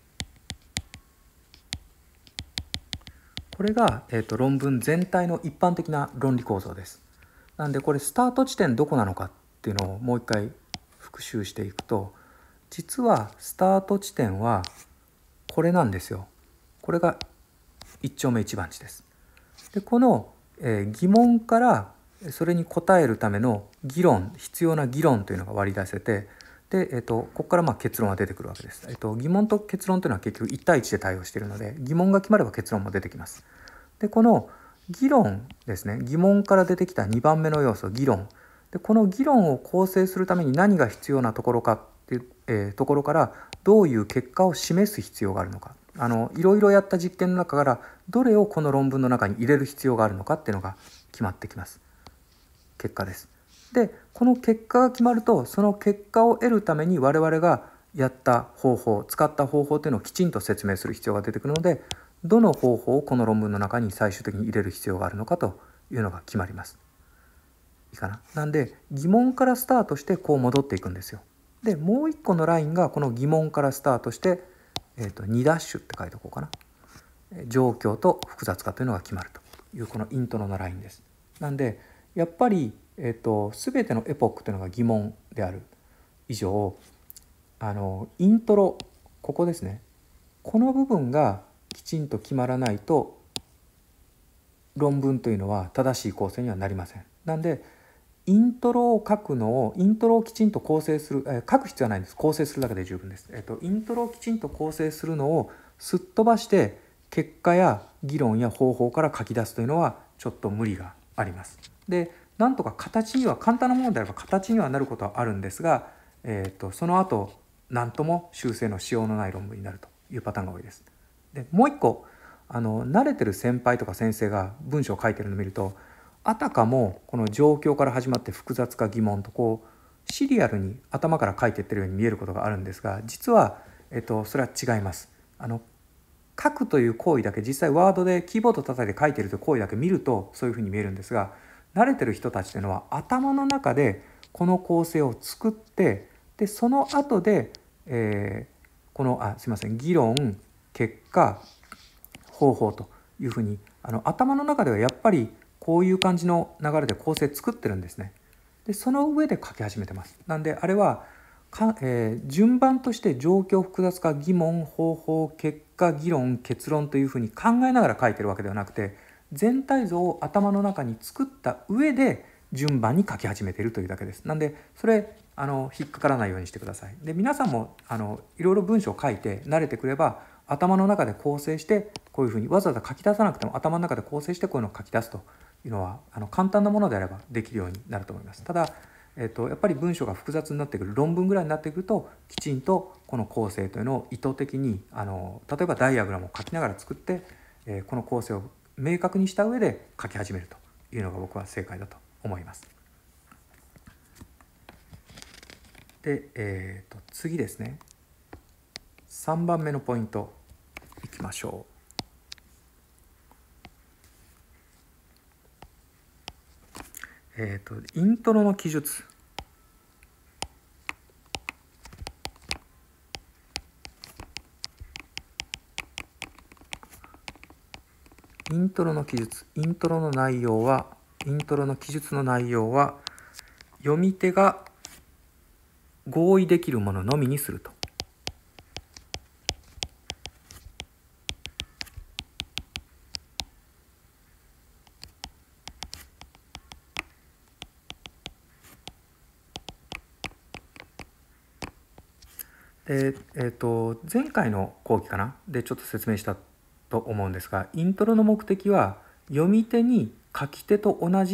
これが、えー、と論文全体の一般的な論理構造です。なんでこれスタート地点どこなのかっていうのをもう一回復習していくと、実はスタート地点はこれなんですよ。これが一丁目一番地です。でこの、えー、疑問からそれに答えるための議論、必要な議論というのが割り出せて、で、えー、とここからまあ結論が出てくるわけです。えー、と疑問と結論というのは結局いち対いちで対応しているので、疑問が決まれば結論も出てきます。でこの議論ですね、疑問から出てきたにばんめの要素、議論で、この議論を構成するために何が必要なところかっていう、えー、ところからどういう結果を示す必要があるのか、あのいろいろやった実験の中からどれをこの論文の中に入れる必要があるのかっていうのが決まってきます。結果です。でこの結果が決まると、その結果を得るために我々がやった方法、使った方法というのをきちんと説明する必要が出てくるので、どの方法をこの論文の中に最終的に入れる必要があるのかというのが決まります。いいかな。なんで疑問からスタートしてこう戻っていくんですよ。でもう一個のラインがこの疑問からスタートして、えー、とにダッシュって書いておこうかな。状況と複雑化というのが決まるというこのイントロのラインです。なんでやっぱり、えー、と全てのエポックというのが疑問である以上、あのイントロ、ここですね、この部分がきちんと決まらないと論文というのは正しい構成にはなりません。なんでイントロを書くのをイントロをきちんと構成する、えー、書く必要はないんです。構成するだけで十分です。えっとイントロをきちんと構成するのをすっ飛ばして結果や議論や方法から書き出すというのはちょっと無理があります。でなんとか形には、簡単なものであれば形にはなることはあるんですが、えー、とその後何とも修正のしようのない論文になるというパターンが多いです。でもう一個、あの慣れてる先輩とか先生が文章を書いてるのを見ると、あたかもこの状況から始まって複雑化疑問とこうシリアルに頭から書いていってるように見えることがあるんですが、実は、えっと、それは違います。あの書くという行為だけ、実際ワードでキーボード叩いて書いてるという行為だけ見るとそういうふうに見えるんですが、慣れてる人たちというのは頭の中でこの構成を作って、でその後で、えー、このあすいません議論、結果、方法というふうにあの頭の中ではやっぱりこういう感じの流れで構成作ってるんですね。でその上で書き始めてます。なんであれはか、えー、順番として状況、複雑化、疑問、方法、結果、議論、結論というふうに考えながら書いてるわけではなくて、全体像を頭の中に作った上で順番に書き始めているというだけです。なんでそれあの引っかからないようにしてください。で皆さんもあのいろいろ文章を書いて慣れてくれば、頭の中で構成してこういうふうにわざわざ書き出さなくても頭の中で構成してこういうのを書き出すというのはあの簡単なものであればできるようになると思います。ただ、えっと、やっぱり文章が複雑になってくる、論文ぐらいになってくるときちんとこの構成というのを意図的にあの例えばダイアグラムを書きながら作って、えー、この構成を明確にした上で書き始めるというのが僕は正解だと思います。で、えー、と次ですね、さんばんめのポイントいきましょう。えー、とイントロの記述。イントロの記述、イントロの内容は、イントロの記述の内容は読み手が合意できるもののみにすると。で、えー、と前回の講義かなでちょっと説明したと思うんですが、イントロの目的は読み手に書き手と同じ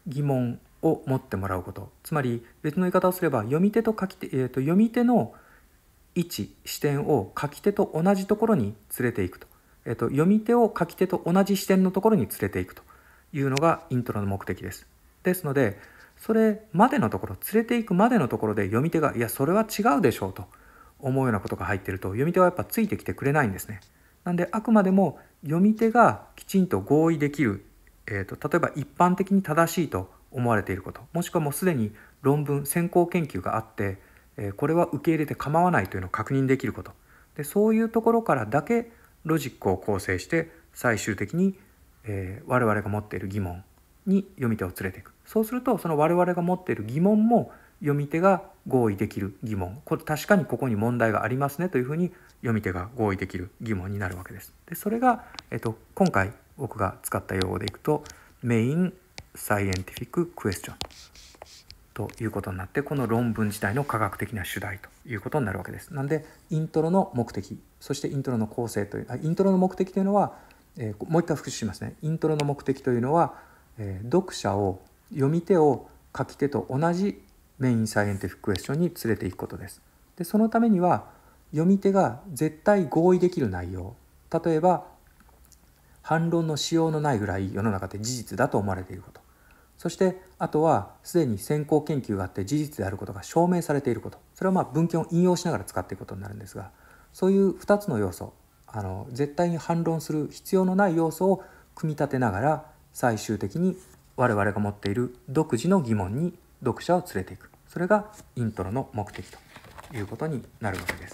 疑問を持ってもらうこと、つまり別の言い方をすれば読み手と書き手、えーと、読み手の位置視点を書き手と同じところに連れていくと、えーと、読み手を書き手と同じ視点のところに連れていくというのがイントロの目的です。ですのでそれまでのところ、連れていくまでのところで読み手がいやそれは違うでしょうと思うようなことが入っていると、読み手はやっぱついてきてくれないんですね。なんであくまでも読み手がきちんと合意できる、えーと、例えば一般的に正しいと思われていること、もしくはもうすでに論文先行研究があって、えー、これは受け入れて構わないというのを確認できることで、そういうところからだけロジックを構成して最終的に、えー、我々が持っている疑問に読み手を連れていく。そうするとその我々が持っている疑問も読み手が合意できる疑問、これ確かにここに問題がありますねというふうに読み手が合意できる疑問になるわけです。でそれが、えっと、今回僕が使った用語でいくとメインサイエンティフィッククエスチョンということになって、この論文自体の科学的な主題ということになるわけです。なんでイントロの目的、そしてイントロの構成というあイントロの目的というのは、えー、もう一回復習しますね。イントロの目的というのは、えー、読者を読み手を書き手と同じメインサイエンティフィッククエスチョンに連れていくことです。でそのためには読み手が絶対合意できる内容、例えば反論のしようのないぐらい世の中で事実だと思われていること、そしてあとはすでに先行研究があって事実であることが証明されていること、それはまあ文献を引用しながら使っていくことになるんですが、そういうふたつの要素、あの絶対に反論する必要のない要素を組み立てながら最終的に我々が持っている独自の疑問に読者を連れていく、それがイントロの目的ということになるわけです。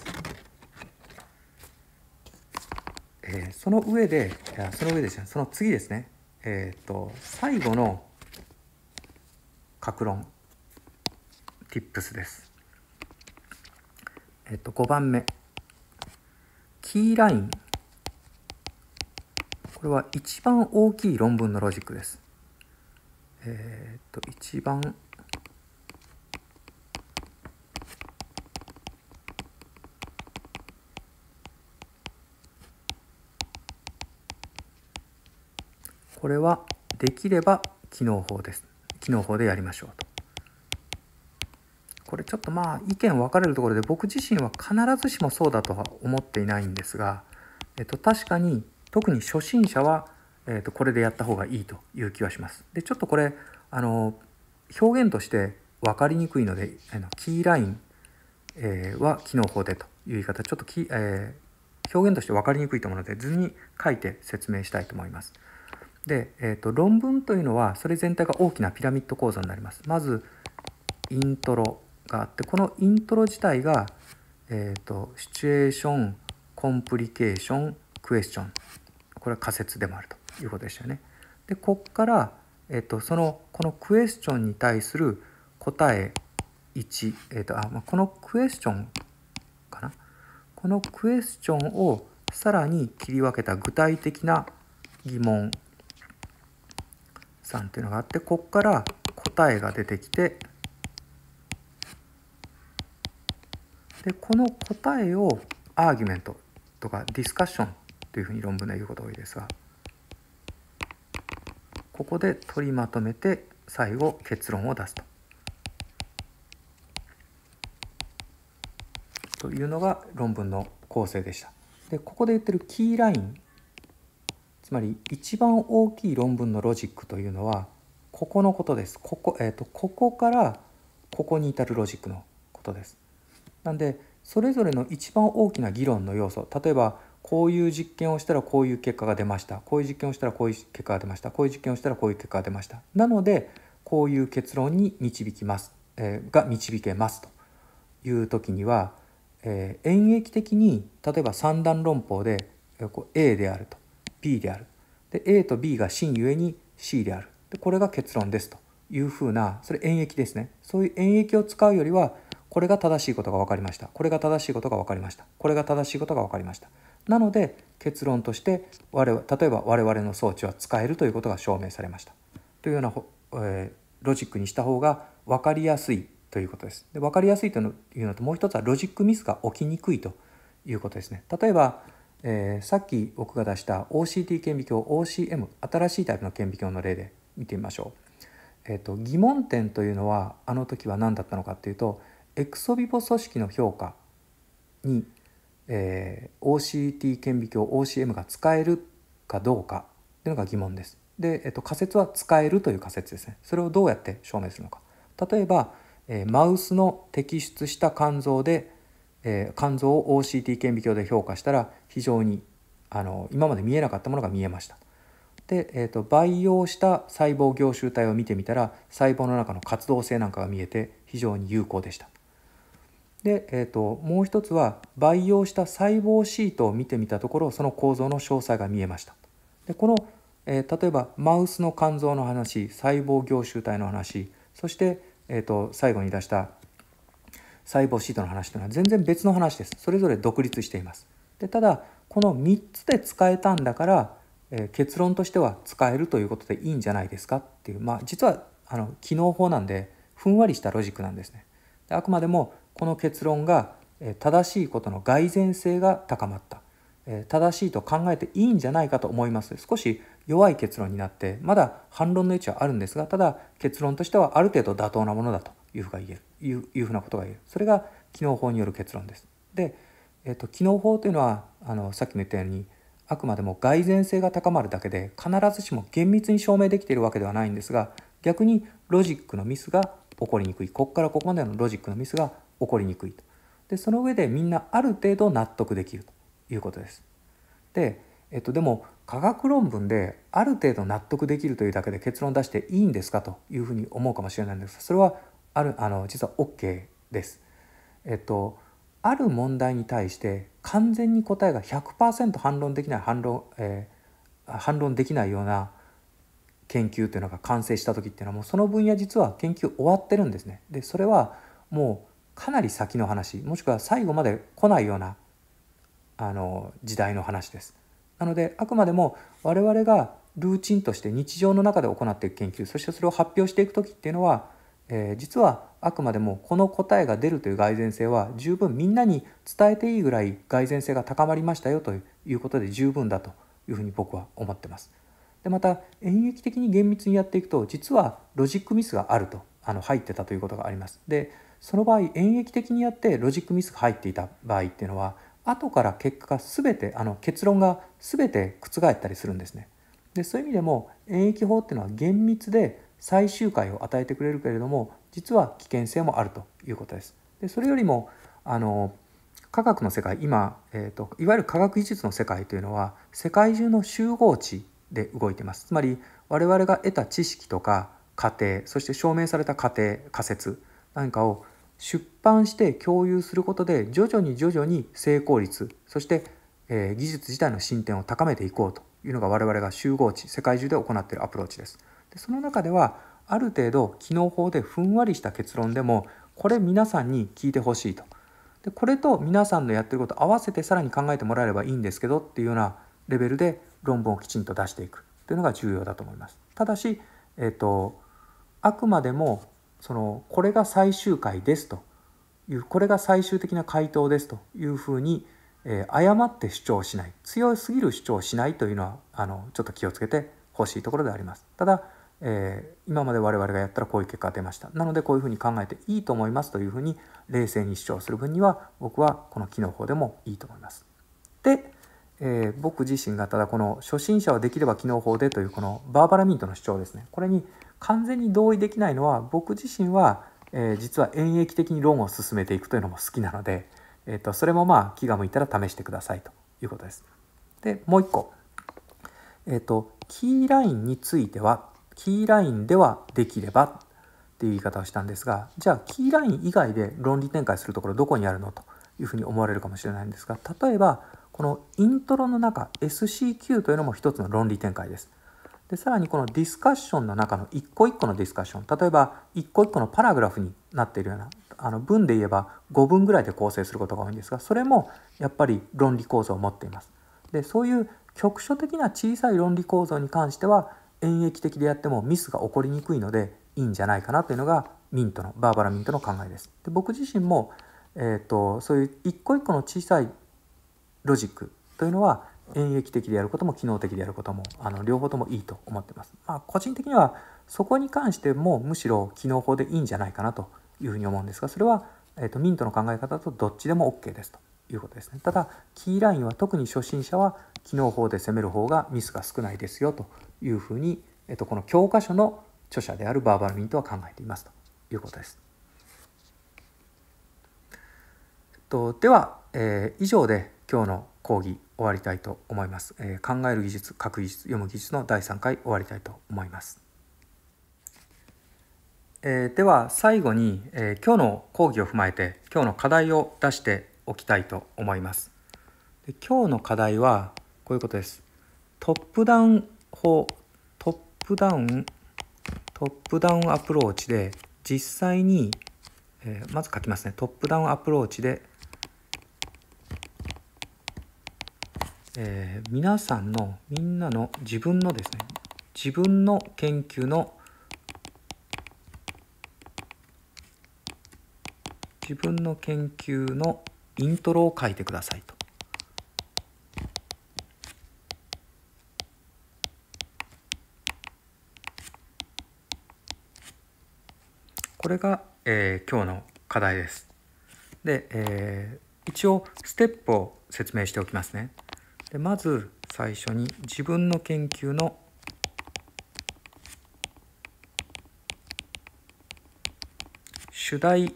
えー、その上でいやその上ですねその次ですね、えー、と最後の格論 Tips です。えっ、ー、とごばんめ、キーライン、これは一番大きい論文のロジックです。えっ、ー、と一番これはできれば機能法です。機能法でやりましょうと。これちょっとまあ意見分かれるところで、僕自身は必ずしもそうだとは思っていないんですが、えっと、確かに特に初心者は、えっと、これでやった方がいいという気はします。でちょっとこれあの表現として分かりにくいので、あのキーライン、えー、は機能法でという言い方、ちょっとき、えー、表現として分かりにくいと思うので図に書いて説明したいと思います。で、えー、と論文というのはそれ全体が大きなピラミッド構造になります。まずイントロがあって、このイントロ自体が、えー、とシチュエーション、コンプリケーション、クエスチョン、これは仮説でもあるということでしたよね。でここから、えー、とそのこのクエスチョンに対する答えいち、えー、とあ、まあ、このクエスチョンかな、このクエスチョンをさらに切り分けた具体的な疑問さんというのがあって、ここから答えが出てきて、でこの答えをアーギュメントとかディスカッションというふうに論文で言うことが多いですが、ここで取りまとめて最後結論を出すとというのが論文の構成でした。でここで言ってるキーライン、つまり一番大きい論文のロジックというのはここのことです。ここ、えーと、ここからここに至るロジックのことです。なんでそれぞれの一番大きな議論の要素、例えばこういう実験をしたらこういう結果が出ました、こういう実験をしたらこういう結果が出ました、こういう実験をしたらこういう結果が出ました、なのでこういう結論に導きます、えー、が導けますという時には、えー、演繹的に例えば三段論法で A であると B である、で A と B が真ゆえに C である、でこれが結論ですというふうな、それ演繹ですね。そういう演繹を使うよりは、これが正しいことが分かりました、これが正しいことが分かりました、これが正しいことが分かりました、なので結論として我々例えば我々の装置は使えるということが証明されましたというような、えー、ロジックにした方が分かりやすいということです。で分かりやすいというのと、もう一つはロジックミスが起きにくいということですね。例えば、えー、さっき僕が出した オーシーティー 顕微鏡 オーシーエム、 新しいタイプの顕微鏡の例で見てみましょう。 えーと、疑問点というのはあの時は何だったのかっていうと、エクソビボ組織の評価に、えー、オーシーティー 顕微鏡 オーシーエム が使えるかどうかというのが疑問です。で、えーと、仮説は使えるという仮説ですね。それをどうやって証明するのか。例えば、えー、マウスの摘出した肝臓で、えー、肝臓を オーシーティー 顕微鏡で評価したら非常にあの今まで見えなかったものが見えました。で、えーと、培養した細胞凝集体を見てみたら細胞の中の活動性なんかが見えて非常に有効でした。で、えーと、もう一つは培養した細胞シートを見てみたところその構造の詳細が見えました。でこの、えー、例えばマウスの肝臓の話、細胞凝集体の話、そして、えーと、最後に出した細胞シートの話というのは全然別の話です。それぞれ独立しています。でただこのみっつで使えたんだからえー、結論としては使えるということでいいんじゃないですかっていう、まあ、実はあの機能法なんでふんわりしたロジックなんですね。であくまでもこの結論が、えー、正しいことの蓋然性が高まった、えー、正しいと考えていいんじゃないかと思います。少し弱い結論になってまだ反論の余地はあるんですが、ただ結論としてはある程度妥当なものだというふうが言えるいういうふうなことが言える。それが機能法による結論です。で、えーと、機能法というのはあのさっきも言ったようにあくまでも蓋然性が高まるだけで必ずしも厳密に証明できているわけではないんですが、逆にロジックのミスが起こりにくい、ここからここまでのロジックのミスが起こりにくいと。でその上でみんなある程度納得できるということです。で、えっと、でも科学論文である程度納得できるというだけで結論出していいんですかというふうに思うかもしれないんですが、それはあるあの実は OK です。えっとある問題に対して完全に答えが ひゃくパーセント 反論できない反論、えー、反論できないような研究というのが完成した時っていうのはもうその分野実は研究終わってるんですね。でそれはもうかなり先の話、もしくは最後まで来ないようなあの時代の話です。なのであくまでも我々がルーチンとして日常の中で行っていく研究、そしてそれを発表していく時っていうのは、えー、実はあくまでもこの答えが出るという蓋然性は十分みんなに伝えていいぐらい蓋然性が高まりましたよということで十分だというふうに僕は思ってます。でまた演劇的に厳密にやっていくと実はロジックミスがあるとあの入ってたということがあります。でその場合演劇的にやってロジックミスが入っていた場合っていうのは後から結果が全てあの結論が全て覆ったりするんですね。でそういう意味でも演劇法っていうのは厳密で最終回を与えてくれるけれども実は危険性もあるということです。でそれよりもあの科学の世界今、えーと、いわゆる科学技術の世界というのは世界中の集合値で動いています。つまり我々が得た知識とか過程、そして証明された過程仮説なんかを出版して共有することで徐々に徐々に成功率、そして、えー、技術自体の進展を高めていこうというのが我々が集合値世界中で行っているアプローチです。でその中ではある程度機能法でふんわりした結論でもこれ皆さんに聞いてほしいと、でこれと皆さんのやってることを合わせてさらに考えてもらえればいいんですけどっていうようなレベルで論文をきちんと出していくというのが重要だと思います。ただし、えーと、あくまでもそのこれが最終回ですというこれが最終的な回答ですというふうに、えー、誤って主張しない、強すぎる主張をしないというのはあのちょっと気をつけてほしいところであります。ただ、えー、今まで我々がやったらこういう結果が出ました、なのでこういうふうに考えていいと思いますというふうに冷静に主張する分には僕はこの機能法でもいいと思います。で、えー、僕自身がただこの初心者はできれば機能法でというこのバーバラ・ミントの主張ですね、これに完全に同意できないのは僕自身は、えー、実は演繹的に論を進めていくというのも好きなので、えー、とそれもまあ気が向いたら試してくださいということです。でもう一個、えー、とキーラインについてはキーラインではできればっていう言い方をしたんですが、じゃあキーライン以外で論理展開するところどこにあるのというふうに思われるかもしれないんですが、例えばこのイントロの中 エスシーキュー というのも一つの論理展開です。でさらにこのディスカッションの中の一個一個のディスカッション、例えば一個一個のパラグラフになっているようなあの文で言えばごぶんぐらいで構成することが多いんですが、それもやっぱり論理構造を持っています。でそういう局所的な小さい論理構造に関しては演繹的でやってもミスが起こりにくいのでいいんじゃないかなというのがミントのバーバラ・ミントの考えです。で僕自身も、えーと、そういう一個一個の小さいロジックというのは演繹的でやることも機能的でやることもあの両方ともいいと思ってます。まあ、個人的にはそこに関してもむしろ機能法でいいんじゃないかなというふうに思うんですが、それは、えーと、ミントの考え方とどっちでも OK ですということですね。ただキーラインは特に初心者は機能法で攻める方がミスが少ないですよというふうに、えーと、この教科書の著者であるバーバラ・ミントは考えていますということです。とでは、えー、以上で今日の講義終わりたいと思います。えー、考える技術、書く技術、読む技術のだいさんかい終わりたいと思います。えー、では最後に、えー、今日の講義を踏まえて今日の課題を出しておきたいと思います。で今日の課題はこういうことです。トップダウン法、トップダウン、トップダウンアプローチで実際に、えー、まず書きますね。トップダウンアプローチでえー、皆さんのみんなの自分のですね自分の研究の自分の研究のイントロを書いてくださいと。これが、えー、今日の課題です。で、えー、一応ステップを説明しておきますね。でまず最初に自分の研究の主題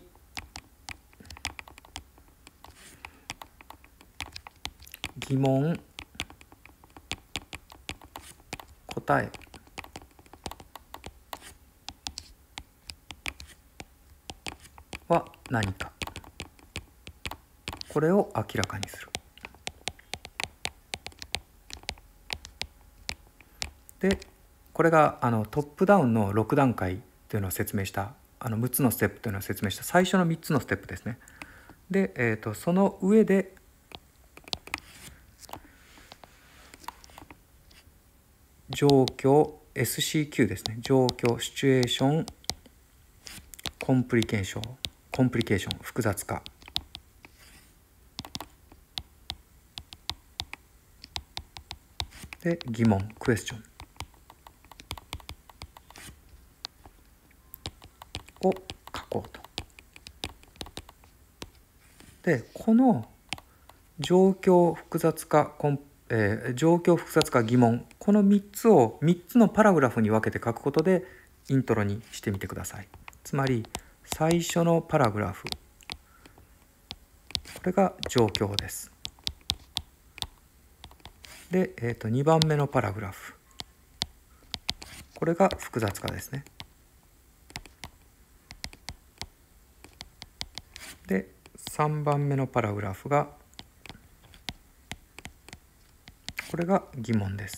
疑問答えは何か、これを明らかにする。でこれがあのトップダウンのろくだんかいというのを説明したあのむっつのステップというのを説明した最初のみっつのステップですね。で、えーと、その上で状況 エスシーキュー ですね。状況シチュエーションコンプリケーションコンプリケーション複雑化で疑問クエスチョンを書こうと。でこの状況複雑化コン、えー、状況複雑化疑問、このみっつをみっつのパラグラフに分けて書くことでイントロにしてみてください。つまり最初のパラグラフ、これが状況です。で、えー、とにばんめのパラグラフ、これが複雑化ですね。でさんばんめのパラグラフがこれが疑問です。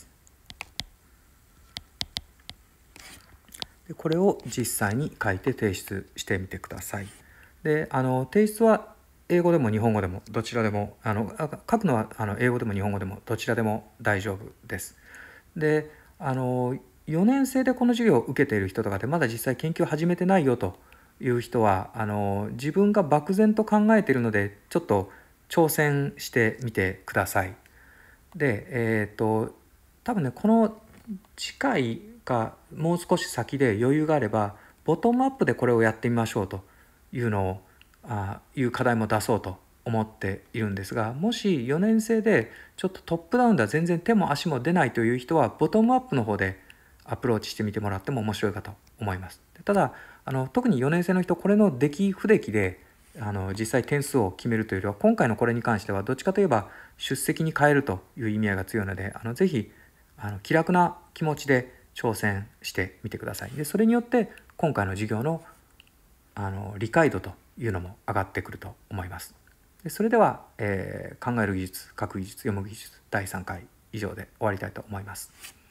でこれを実際に書いて提出してみてください。であの提出は英語でも日本語でもどちらでもあの書くのはあの英語でも日本語でもどちらでも大丈夫です。であのよねん生でこの授業を受けている人とかでまだ実際研究を始めてないよという人はあの自分が漠然と考えているのでちょっと挑戦してみてください。でえっと多分ねこの次回かもう少し先で余裕があればボトムアップでこれをやってみましょうというのをあいう課題も出そうと思っているんですが、もしよねん生でちょっとトップダウンでは全然手も足も出ないという人はボトムアップの方でアプローチしてみてもらっても面白いかと思います。ただあの特によねん生の人これの出来不出来であの実際点数を決めるというよりは今回のこれに関してはどっちかといえば出席に変えるという意味合いが強いのであのぜひあの気楽な気持ちで挑戦してみてください。でそれによって今回の授業のあの理解度というのも上がってくると思います。でそれでは、えー、考える技術、書く技術、読む技術だいさんかい以上で終わりたいと思います。